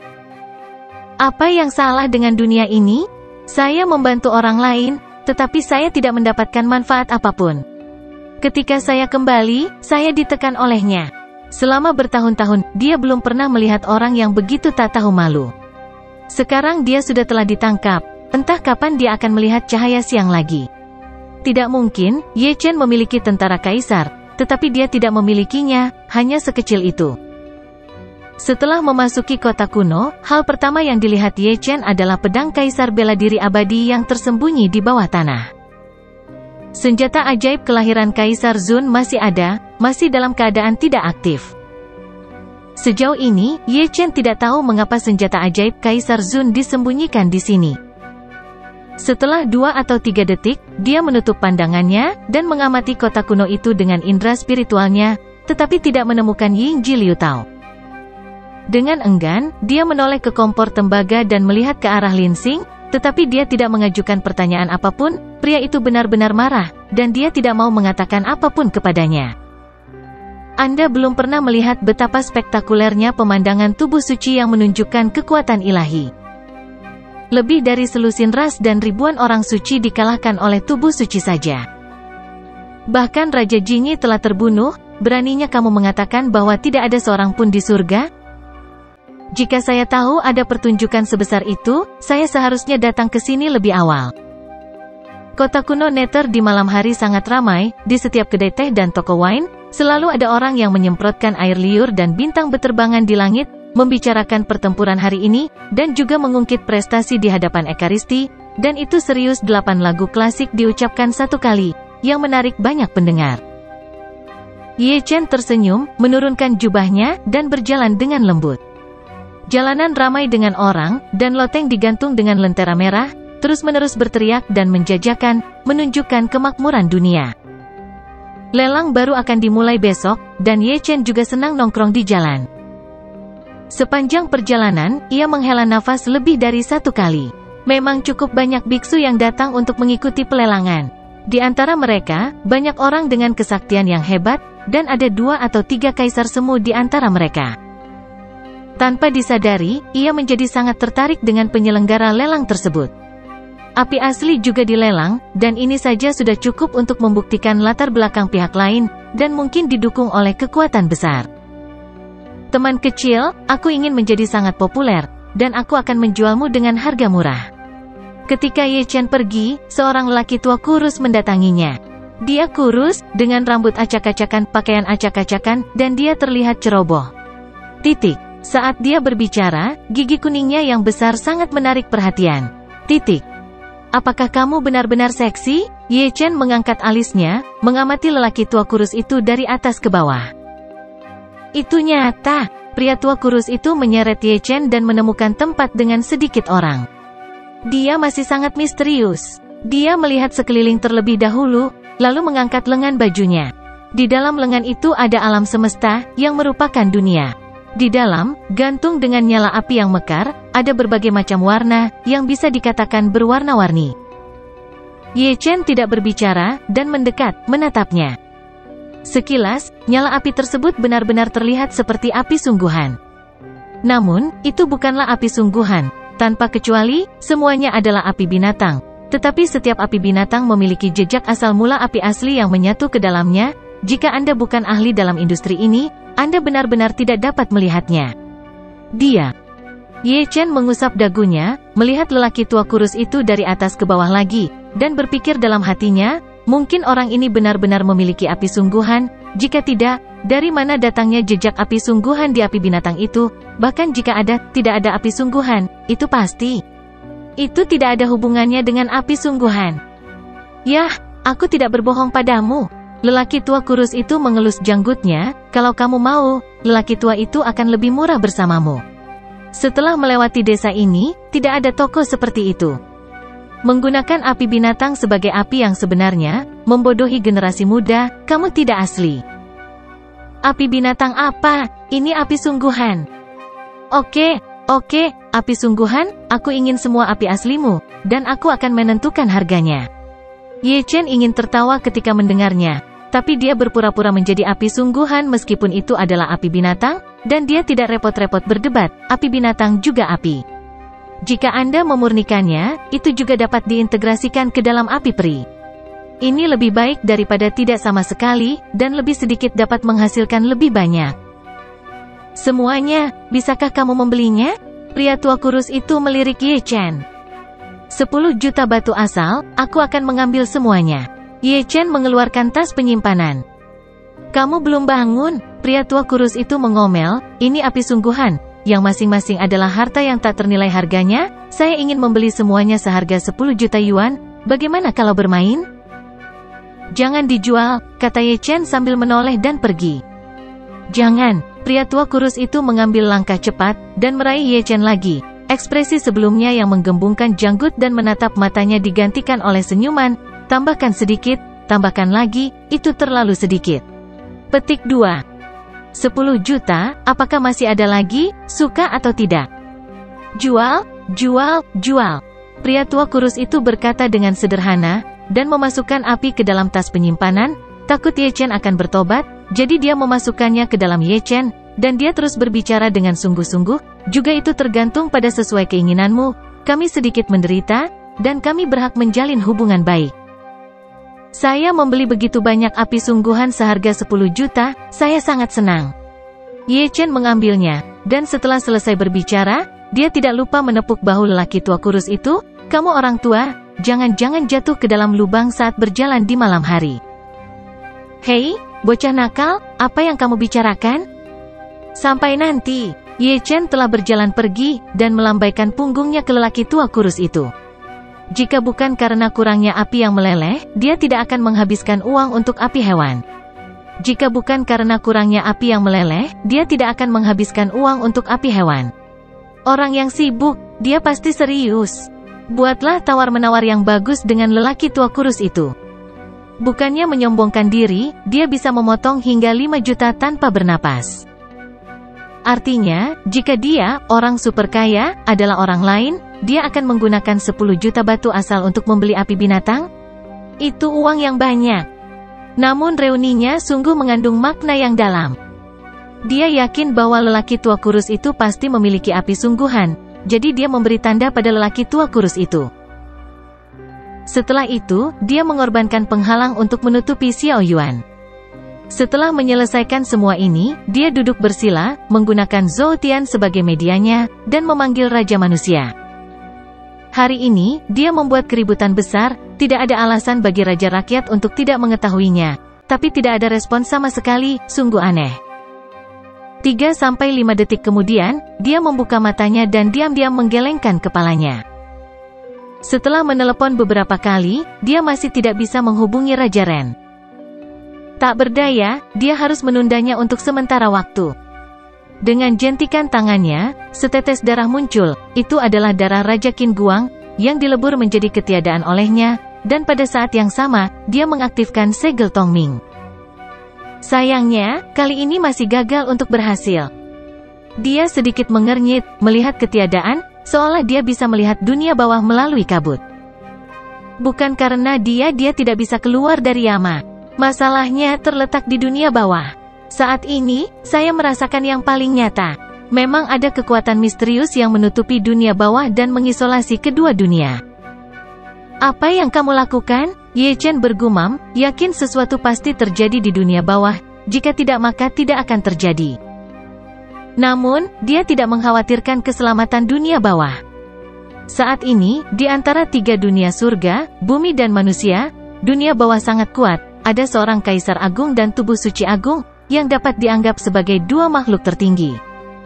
Apa yang salah dengan dunia ini? Saya membantu orang lain, tetapi saya tidak mendapatkan manfaat apapun. Ketika saya kembali, saya ditekan olehnya. Selama bertahun-tahun, dia belum pernah melihat orang yang begitu tak tahu malu. Sekarang dia sudah telah ditangkap, entah kapan dia akan melihat cahaya siang lagi. Tidak mungkin, Ye Chen memiliki tentara kaisar, tetapi dia tidak memilikinya, hanya sekecil itu. Setelah memasuki kota kuno, hal pertama yang dilihat Ye Chen adalah pedang kaisar bela diri abadi yang tersembunyi di bawah tanah. Senjata ajaib kelahiran Kaisar Zun masih ada, masih dalam keadaan tidak aktif. Sejauh ini, Ye Chen tidak tahu mengapa senjata ajaib Kaisar Zun disembunyikan di sini. Setelah 2 atau 3 detik, dia menutup pandangannya, dan mengamati kota kuno itu dengan indera spiritualnya, tetapi tidak menemukan Ying Ji Liu Tao. Dengan enggan, dia menoleh ke kompor tembaga dan melihat ke arah Lin Xing, tetapi dia tidak mengajukan pertanyaan apapun. Pria itu benar-benar marah, dan dia tidak mau mengatakan apapun kepadanya. Anda belum pernah melihat betapa spektakulernya pemandangan tubuh suci yang menunjukkan kekuatan ilahi. Lebih dari selusin ras dan ribuan orang suci dikalahkan oleh tubuh suci saja. Bahkan Raja Jinni telah terbunuh, beraninya kamu mengatakan bahwa tidak ada seorang pun di surga? Jika saya tahu ada pertunjukan sebesar itu, saya seharusnya datang ke sini lebih awal. Kota kuno Nether di malam hari sangat ramai, di setiap kedai teh dan toko wine, selalu ada orang yang menyemprotkan air liur dan bintang beterbangan di langit, membicarakan pertempuran hari ini, dan juga mengungkit prestasi di hadapan Ekaristi, dan itu serius. 8 lagu klasik diucapkan satu kali, yang menarik banyak pendengar. Ye Chen tersenyum, menurunkan jubahnya, dan berjalan dengan lembut. Jalanan ramai dengan orang, dan loteng digantung dengan lentera merah, terus-menerus berteriak dan menjajakan, menunjukkan kemakmuran dunia. Lelang baru akan dimulai besok, dan Ye Chen juga senang nongkrong di jalan. Sepanjang perjalanan, ia menghela nafas lebih dari 1 kali. Memang cukup banyak biksu yang datang untuk mengikuti pelelangan. Di antara mereka, banyak orang dengan kesaktian yang hebat, dan ada 2 atau 3 kaisar semu di antara mereka. Tanpa disadari, ia menjadi sangat tertarik dengan penyelenggara lelang tersebut. Api asli juga dilelang, dan ini saja sudah cukup untuk membuktikan latar belakang pihak lain, dan mungkin didukung oleh kekuatan besar. Teman kecil, aku ingin menjadi sangat populer, dan aku akan menjualmu dengan harga murah. Ketika Ye Chen pergi, seorang lelaki tua kurus mendatanginya. Dia kurus, dengan rambut acak-acakan, pakaian acak-acakan, dan dia terlihat ceroboh. Saat dia berbicara, gigi kuningnya yang besar sangat menarik perhatian. Apakah kamu benar-benar seksi? Ye Chen mengangkat alisnya, mengamati lelaki tua kurus itu dari atas ke bawah. Itu nyata. Pria tua kurus itu menyeret Ye Chen dan menemukan tempat dengan sedikit orang. Dia masih sangat misterius. Dia melihat sekeliling terlebih dahulu, lalu mengangkat lengan bajunya. Di dalam lengan itu ada alam semesta, yang merupakan dunia. Di dalam, gantung dengan nyala api yang mekar, ada berbagai macam warna, yang bisa dikatakan berwarna-warni. Ye Chen tidak berbicara, dan mendekat, menatapnya. Sekilas, nyala api tersebut benar-benar terlihat seperti api sungguhan. Namun, itu bukanlah api sungguhan. Tanpa kecuali, semuanya adalah api binatang. Tetapi setiap api binatang memiliki jejak asal mula api asli yang menyatu ke dalamnya. Jika Anda bukan ahli dalam industri ini, Anda benar-benar tidak dapat melihatnya. Ye Chen mengusap dagunya, melihat lelaki tua kurus itu dari atas ke bawah lagi, dan berpikir dalam hatinya, mungkin orang ini benar-benar memiliki api sungguhan. Jika tidak, dari mana datangnya jejak api sungguhan di api binatang itu? Bahkan jika tidak ada api sungguhan, itu pasti. Itu tidak ada hubungannya dengan api sungguhan. Yah, aku tidak berbohong padamu. Lelaki tua kurus itu mengelus janggutnya, kalau kamu mau, lelaki tua itu akan lebih murah bersamamu. Setelah melewati desa ini, tidak ada toko seperti itu. Menggunakan api binatang sebagai api yang sebenarnya, membodohi generasi muda, kamu tidak asli. Api binatang apa? Ini api sungguhan. Oke, api sungguhan, aku ingin semua api aslimu, dan aku akan menentukan harganya. Ye Chen ingin tertawa ketika mendengarnya, tapi dia berpura-pura menjadi api sungguhan meskipun itu adalah api binatang, dan dia tidak repot-repot berdebat, api binatang juga api. Jika Anda memurnikannya, itu juga dapat diintegrasikan ke dalam api peri. Ini lebih baik daripada tidak sama sekali, dan lebih sedikit dapat menghasilkan lebih banyak. Semuanya, bisakah kamu membelinya? Pria tua kurus itu melirik Ye Chen. 10 juta batu asal, aku akan mengambil semuanya. Ye Chen mengeluarkan tas penyimpanan. Kamu belum bangun? Pria tua kurus itu mengomel, ini api sungguhan, yang masing-masing adalah harta yang tak ternilai harganya. Saya ingin membeli semuanya seharga 10 juta yuan, bagaimana kalau bermain? Jangan dijual, kata Ye Chen sambil menoleh dan pergi. Jangan, pria tua kurus itu mengambil langkah cepat, dan meraih Ye Chen lagi. Ekspresi sebelumnya yang menggembungkan janggut dan menatap matanya digantikan oleh senyuman. Tambahkan sedikit, tambahkan lagi, itu terlalu sedikit. Petik 2. 10 juta, apakah masih ada lagi, suka atau tidak? Jual, jual, jual. Pria tua kurus itu berkata dengan sederhana, dan memasukkan api ke dalam tas penyimpanan. Takut Ye Chen akan bertobat, jadi dia memasukkannya ke dalam Ye Chen, dan dia terus berbicara dengan sungguh-sungguh, juga itu tergantung pada sesuai keinginanmu, kami sedikit menderita, dan kami berhak menjalin hubungan baik. Saya membeli begitu banyak api sungguhan seharga 10 juta, saya sangat senang. Ye Chen mengambilnya, dan setelah selesai berbicara, dia tidak lupa menepuk bahu lelaki tua kurus itu, kamu orang tua, jangan-jangan jatuh ke dalam lubang saat berjalan di malam hari. Hei, bocah nakal, apa yang kamu bicarakan? Sampai nanti. Ye Chen telah berjalan pergi, dan melambaikan punggungnya ke lelaki tua kurus itu. Jika bukan karena kurangnya api yang meleleh, dia tidak akan menghabiskan uang untuk api hewan. Jika bukan karena kurangnya api yang meleleh, dia tidak akan menghabiskan uang untuk api hewan. Orang yang sibuk, dia pasti serius. Buatlah tawar-menawar yang bagus dengan lelaki tua kurus itu. Bukannya menyombongkan diri, dia bisa memotong hingga 5 juta tanpa bernapas. Artinya, jika dia, orang super kaya, adalah orang lain, dia akan menggunakan 10 juta batu asal untuk membeli api binatang? Itu uang yang banyak. Namun reuninya sungguh mengandung makna yang dalam. Dia yakin bahwa lelaki tua kurus itu pasti memiliki api sungguhan, jadi dia memberi tanda pada lelaki tua kurus itu. Setelah itu, dia mengorbankan penghalang untuk menutupi Xiao Yuan. Setelah menyelesaikan semua ini, dia duduk bersila, menggunakan Zhou Tian sebagai medianya, dan memanggil Raja Manusia. Hari ini, dia membuat keributan besar, tidak ada alasan bagi Raja Rakyat untuk tidak mengetahuinya, tapi tidak ada respon sama sekali, sungguh aneh. 3-5 detik kemudian, dia membuka matanya dan diam-diam menggelengkan kepalanya. Setelah menelepon beberapa kali, dia masih tidak bisa menghubungi Raja Ren. Tak berdaya, dia harus menundanya untuk sementara waktu. Dengan jentikan tangannya, setetes darah muncul, itu adalah darah Raja Qin Guang, yang dilebur menjadi ketiadaan olehnya, dan pada saat yang sama, dia mengaktifkan segel Tongming. Sayangnya, kali ini masih gagal untuk berhasil. Dia sedikit mengernyit, melihat ketiadaan, seolah dia bisa melihat dunia bawah melalui kabut. Bukan karena dia tidak bisa keluar dari Yama. Masalahnya terletak di dunia bawah. Saat ini, saya merasakan yang paling nyata. Memang ada kekuatan misterius yang menutupi dunia bawah dan mengisolasi kedua dunia. Apa yang kamu lakukan? Ye Chen bergumam, yakin sesuatu pasti terjadi di dunia bawah, jika tidak maka tidak akan terjadi. Namun, dia tidak mengkhawatirkan keselamatan dunia bawah. Saat ini, di antara 3 dunia surga, bumi dan manusia, dunia bawah sangat kuat. Ada seorang kaisar agung dan tubuh suci agung, yang dapat dianggap sebagai 2 makhluk tertinggi.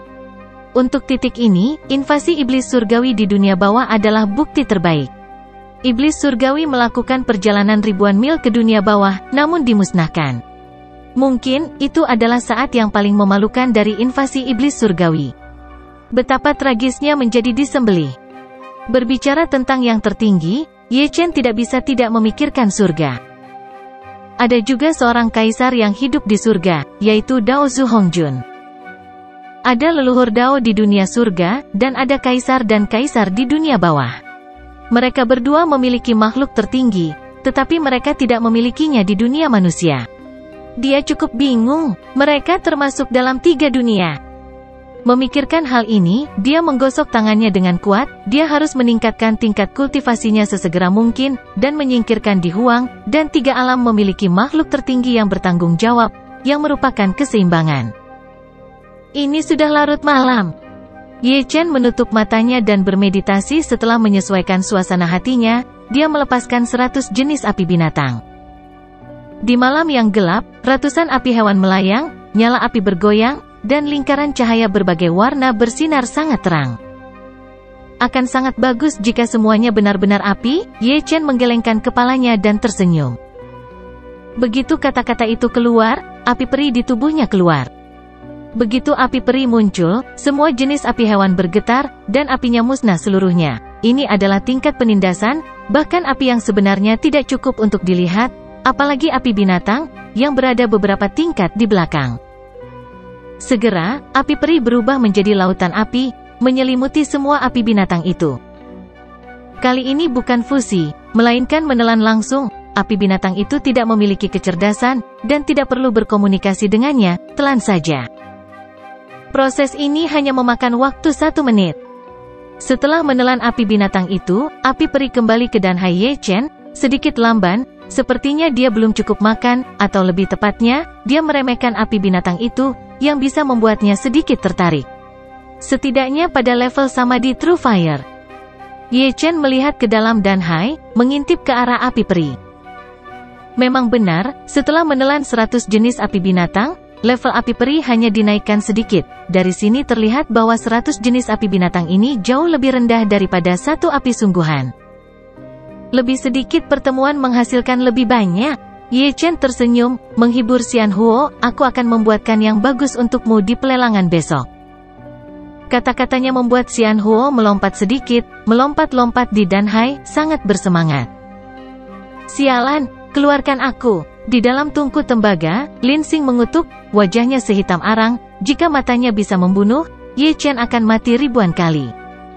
Untuk titik ini, invasi iblis surgawi di dunia bawah adalah bukti terbaik. Iblis surgawi melakukan perjalanan ribuan mil ke dunia bawah, namun dimusnahkan. Mungkin, itu adalah saat yang paling memalukan dari invasi iblis surgawi. Betapa tragisnya menjadi disembelih. Berbicara tentang yang tertinggi, Ye Chen tidak bisa tidak memikirkan surga. Ada juga seorang kaisar yang hidup di surga, yaitu Dao Zhu Hongjun. Ada leluhur Dao di dunia surga, dan ada kaisar dan kaisar di dunia bawah. Mereka berdua memiliki makhluk tertinggi, tetapi mereka tidak memilikinya di dunia manusia. Dia cukup bingung, mereka termasuk dalam 3 dunia. Memikirkan hal ini, dia menggosok tangannya dengan kuat, dia harus meningkatkan tingkat kultivasinya sesegera mungkin, dan menyingkirkan Di Huang, dan 3 alam memiliki makhluk tertinggi yang bertanggung jawab, yang merupakan keseimbangan. Ini sudah larut malam. Ye Chen menutup matanya dan bermeditasi setelah menyesuaikan suasana hatinya, dia melepaskan 100 jenis api binatang. Di malam yang gelap, ratusan api hewan melayang, nyala api bergoyang, dan lingkaran cahaya berbagai warna bersinar sangat terang. Akan sangat bagus jika semuanya benar-benar api, Ye Chen menggelengkan kepalanya dan tersenyum. Begitu kata-kata itu keluar, api peri di tubuhnya keluar. Begitu api peri muncul, semua jenis api hewan bergetar, dan apinya musnah seluruhnya. Ini adalah tingkat penindasan, bahkan api yang sebenarnya tidak cukup untuk dilihat, apalagi api binatang, yang berada beberapa tingkat di belakang. Segera, api peri berubah menjadi lautan api, menyelimuti semua api binatang itu. Kali ini bukan fusi, melainkan menelan langsung. Api binatang itu tidak memiliki kecerdasan, dan tidak perlu berkomunikasi dengannya, telan saja. Proses ini hanya memakan waktu 1 menit. Setelah menelan api binatang itu, api peri kembali ke Danhai Ye Chen, sedikit lamban, sepertinya dia belum cukup makan, atau lebih tepatnya, dia meremehkan api binatang itu, yang bisa membuatnya sedikit tertarik. Setidaknya pada level sama di True Fire. Ye Chen melihat ke dalam Danhai, mengintip ke arah api peri. Memang benar, setelah menelan 100 jenis api binatang, level api peri hanya dinaikkan sedikit. Dari sini terlihat bahwa 100 jenis api binatang ini jauh lebih rendah daripada 1 api sungguhan. Lebih sedikit pertemuan menghasilkan lebih banyak. Ye Chen tersenyum, menghibur Xian Huo, aku akan membuatkan yang bagus untukmu di pelelangan besok. Kata-katanya membuat Xian Huo melompat sedikit, melompat-lompat di Danhai, sangat bersemangat. Sialan, keluarkan aku. Di dalam tungku tembaga, Lin Xing mengutuk, wajahnya sehitam arang. Jika matanya bisa membunuh, Ye Chen akan mati ribuan kali.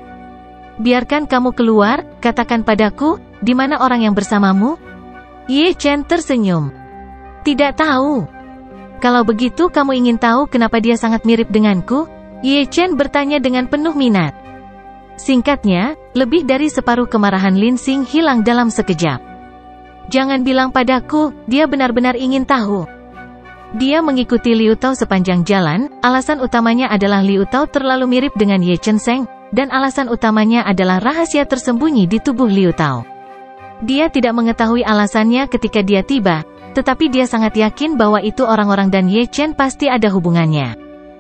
Biarkan kamu keluar, katakan padaku, di mana orang yang bersamamu? Ye Chen tersenyum. Tidak tahu. Kalau begitu kamu ingin tahu kenapa dia sangat mirip denganku? Ye Chen bertanya dengan penuh minat. Singkatnya, lebih dari separuh kemarahan Lin Xing hilang dalam sekejap. Jangan bilang padaku, dia benar-benar ingin tahu. Dia mengikuti Liu Tao sepanjang jalan, alasan utamanya adalah Liu Tao terlalu mirip dengan Ye Chen Seng, dan alasan utamanya adalah rahasia tersembunyi di tubuh Liu Tao. Dia tidak mengetahui alasannya ketika dia tiba, tetapi dia sangat yakin bahwa itu orang-orang dan Ye Chen pasti ada hubungannya.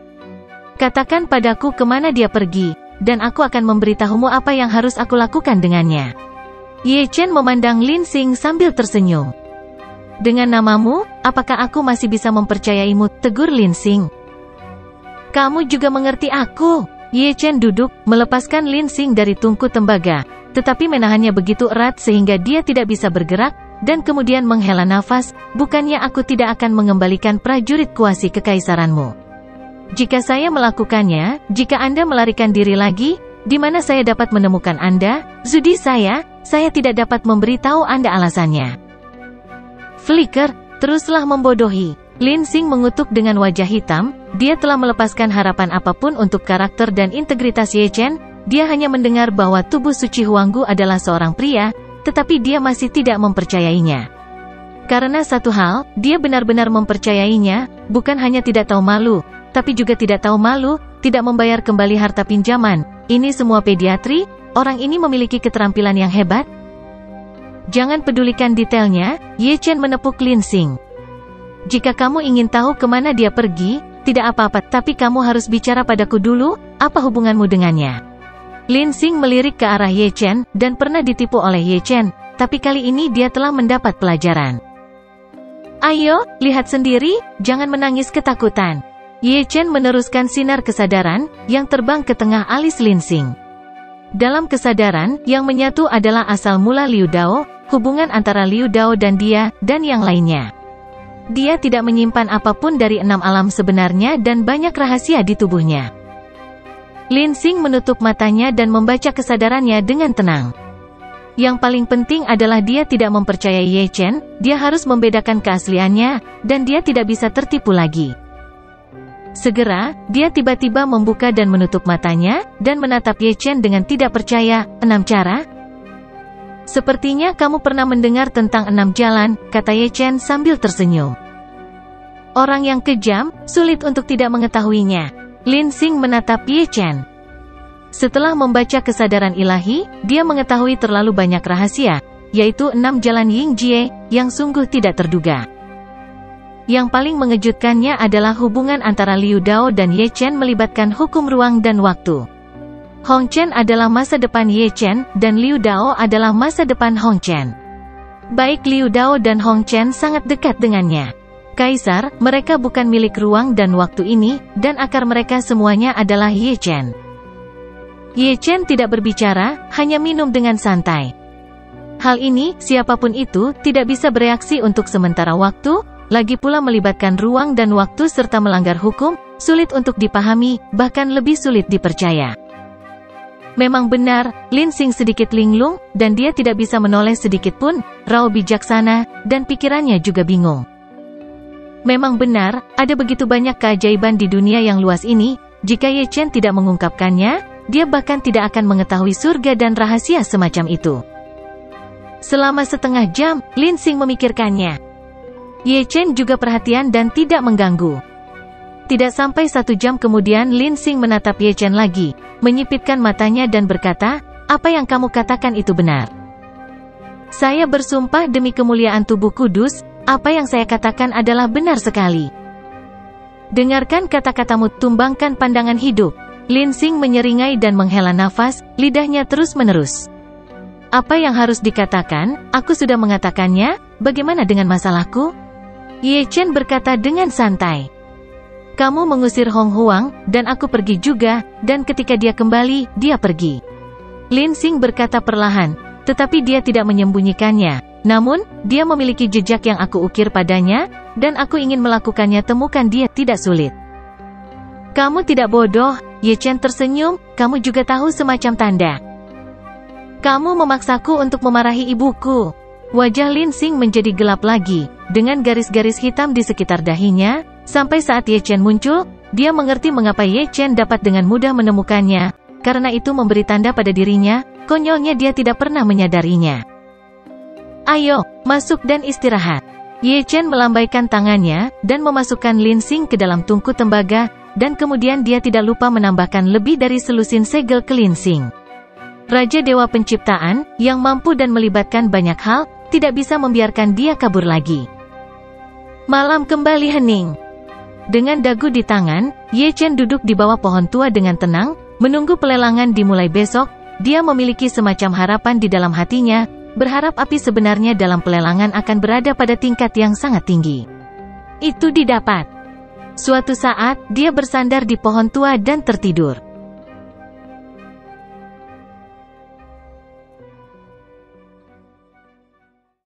Katakan padaku kemana dia pergi, dan aku akan memberitahumu apa yang harus aku lakukan dengannya. Ye Chen memandang Lin Xing sambil tersenyum. Dengan namamu, apakah aku masih bisa mempercayaimu? Tegur Lin Xing. Kamu juga mengerti aku. Ye Chen duduk, melepaskan Lin Xing dari tungku tembaga, tetapi menahannya begitu erat sehingga dia tidak bisa bergerak, dan kemudian menghela nafas, bukannya aku tidak akan mengembalikan prajurit kuasi kekaisaranmu. Jika saya melakukannya, jika Anda melarikan diri lagi, di mana saya dapat menemukan Anda? Zudi saya tidak dapat memberitahu Anda alasannya. Flicker, teruslah membodohi. Lin Xing mengutuk dengan wajah hitam, dia telah melepaskan harapan apapun untuk karakter dan integritas Ye Chen, dia hanya mendengar bahwa tubuh suci Huanggu adalah seorang pria, tetapi dia masih tidak mempercayainya. Karena satu hal, dia benar-benar mempercayainya, bukan hanya tidak tahu malu, tapi juga tidak tahu malu, tidak membayar kembali harta pinjaman. Ini semua pediatri, orang ini memiliki keterampilan yang hebat. Jangan pedulikan detailnya, Ye Chen menepuk Lin Xing. Jika kamu ingin tahu kemana dia pergi, tidak apa-apa, tapi kamu harus bicara padaku dulu, apa hubunganmu dengannya? Lin Xing melirik ke arah Ye Chen, dan pernah ditipu oleh Ye Chen, tapi kali ini dia telah mendapat pelajaran. Ayo, lihat sendiri, jangan menangis ketakutan. Ye Chen meneruskan sinar kesadaran, yang terbang ke tengah alis Lin Xing. Dalam kesadaran, yang menyatu adalah asal mula Liu Dao, hubungan antara Liu Dao dan dia, dan yang lainnya. Dia tidak menyimpan apapun dari 6 alam sebenarnya dan banyak rahasia di tubuhnya. Lin Xing menutup matanya dan membaca kesadarannya dengan tenang. Yang paling penting adalah dia tidak mempercayai Ye Chen, dia harus membedakan keasliannya, dan dia tidak bisa tertipu lagi. Segera, dia tiba-tiba membuka dan menutup matanya, dan menatap Ye Chen dengan tidak percaya. 6 cara? Sepertinya kamu pernah mendengar tentang 6 jalan, kata Ye Chen sambil tersenyum. Orang yang kejam, sulit untuk tidak mengetahuinya. Lin Xing menatap Ye Chen. Setelah membaca kesadaran ilahi, dia mengetahui terlalu banyak rahasia, yaitu 6 jalan Ying Jie, yang sungguh tidak terduga. Yang paling mengejutkannya adalah hubungan antara Liu Dao dan Ye Chen melibatkan hukum ruang dan waktu. Hong Chen adalah masa depan Ye Chen, dan Liu Dao adalah masa depan Hong Chen. Baik Liu Dao dan Hong Chen sangat dekat dengannya. Kaisar, mereka bukan milik ruang dan waktu ini, dan akar mereka semuanya adalah Ye Chen. Ye Chen tidak berbicara, hanya minum dengan santai. Hal ini, siapapun itu, tidak bisa bereaksi untuk sementara waktu, lagi pula melibatkan ruang dan waktu serta melanggar hukum, sulit untuk dipahami, bahkan lebih sulit dipercaya. Memang benar, Lin Xing sedikit linglung, dan dia tidak bisa menoleh sedikit pun, Rao bijaksana, dan pikirannya juga bingung. Memang benar, ada begitu banyak keajaiban di dunia yang luas ini, jika Ye Chen tidak mengungkapkannya, dia bahkan tidak akan mengetahui surga dan rahasia semacam itu. Selama setengah jam, Lin Xing memikirkannya. Ye Chen juga perhatian dan tidak mengganggu. Tidak sampai 1 jam kemudian Lin Xing menatap Ye Chen lagi, menyipitkan matanya dan berkata, apa yang kamu katakan itu benar. Saya bersumpah demi kemuliaan tubuh kudus, apa yang saya katakan adalah benar sekali. Dengarkan kata-katamu, tumbangkan pandangan hidup. Lin Xing menyeringai dan menghela nafas, lidahnya terus-menerus. Apa yang harus dikatakan, aku sudah mengatakannya, bagaimana dengan masalahku? Ye Chen berkata dengan santai. Kamu mengusir Hong Huang, dan aku pergi juga, dan ketika dia kembali, dia pergi. Lin Xing berkata perlahan, tetapi dia tidak menyembunyikannya. Namun, dia memiliki jejak yang aku ukir padanya, dan aku ingin melakukannya. Temukan dia, tidak sulit. Kamu tidak bodoh, Ye Chen tersenyum, kamu juga tahu semacam tanda. Kamu memaksaku untuk memarahi ibuku. Wajah Lin Xing menjadi gelap lagi, dengan garis-garis hitam di sekitar dahinya, sampai saat Ye Chen muncul, dia mengerti mengapa Ye Chen dapat dengan mudah menemukannya, karena itu memberi tanda pada dirinya, konyolnya dia tidak pernah menyadarinya. Ayo, masuk dan istirahat. Ye Chen melambaikan tangannya, dan memasukkan Lin Xing ke dalam tungku tembaga, dan kemudian dia tidak lupa menambahkan lebih dari selusin segel ke Lin Xing. Raja Dewa Penciptaan, yang mampu dan melibatkan banyak hal, tidak bisa membiarkan dia kabur lagi. Malam kembali hening. Dengan dagu di tangan, Ye Chen duduk di bawah pohon tua dengan tenang, menunggu pelelangan dimulai besok. Dia memiliki semacam harapan di dalam hatinya, berharap api sebenarnya dalam pelelangan akan berada pada tingkat yang sangat tinggi. Itu didapat. Suatu saat, dia bersandar di pohon tua dan tertidur.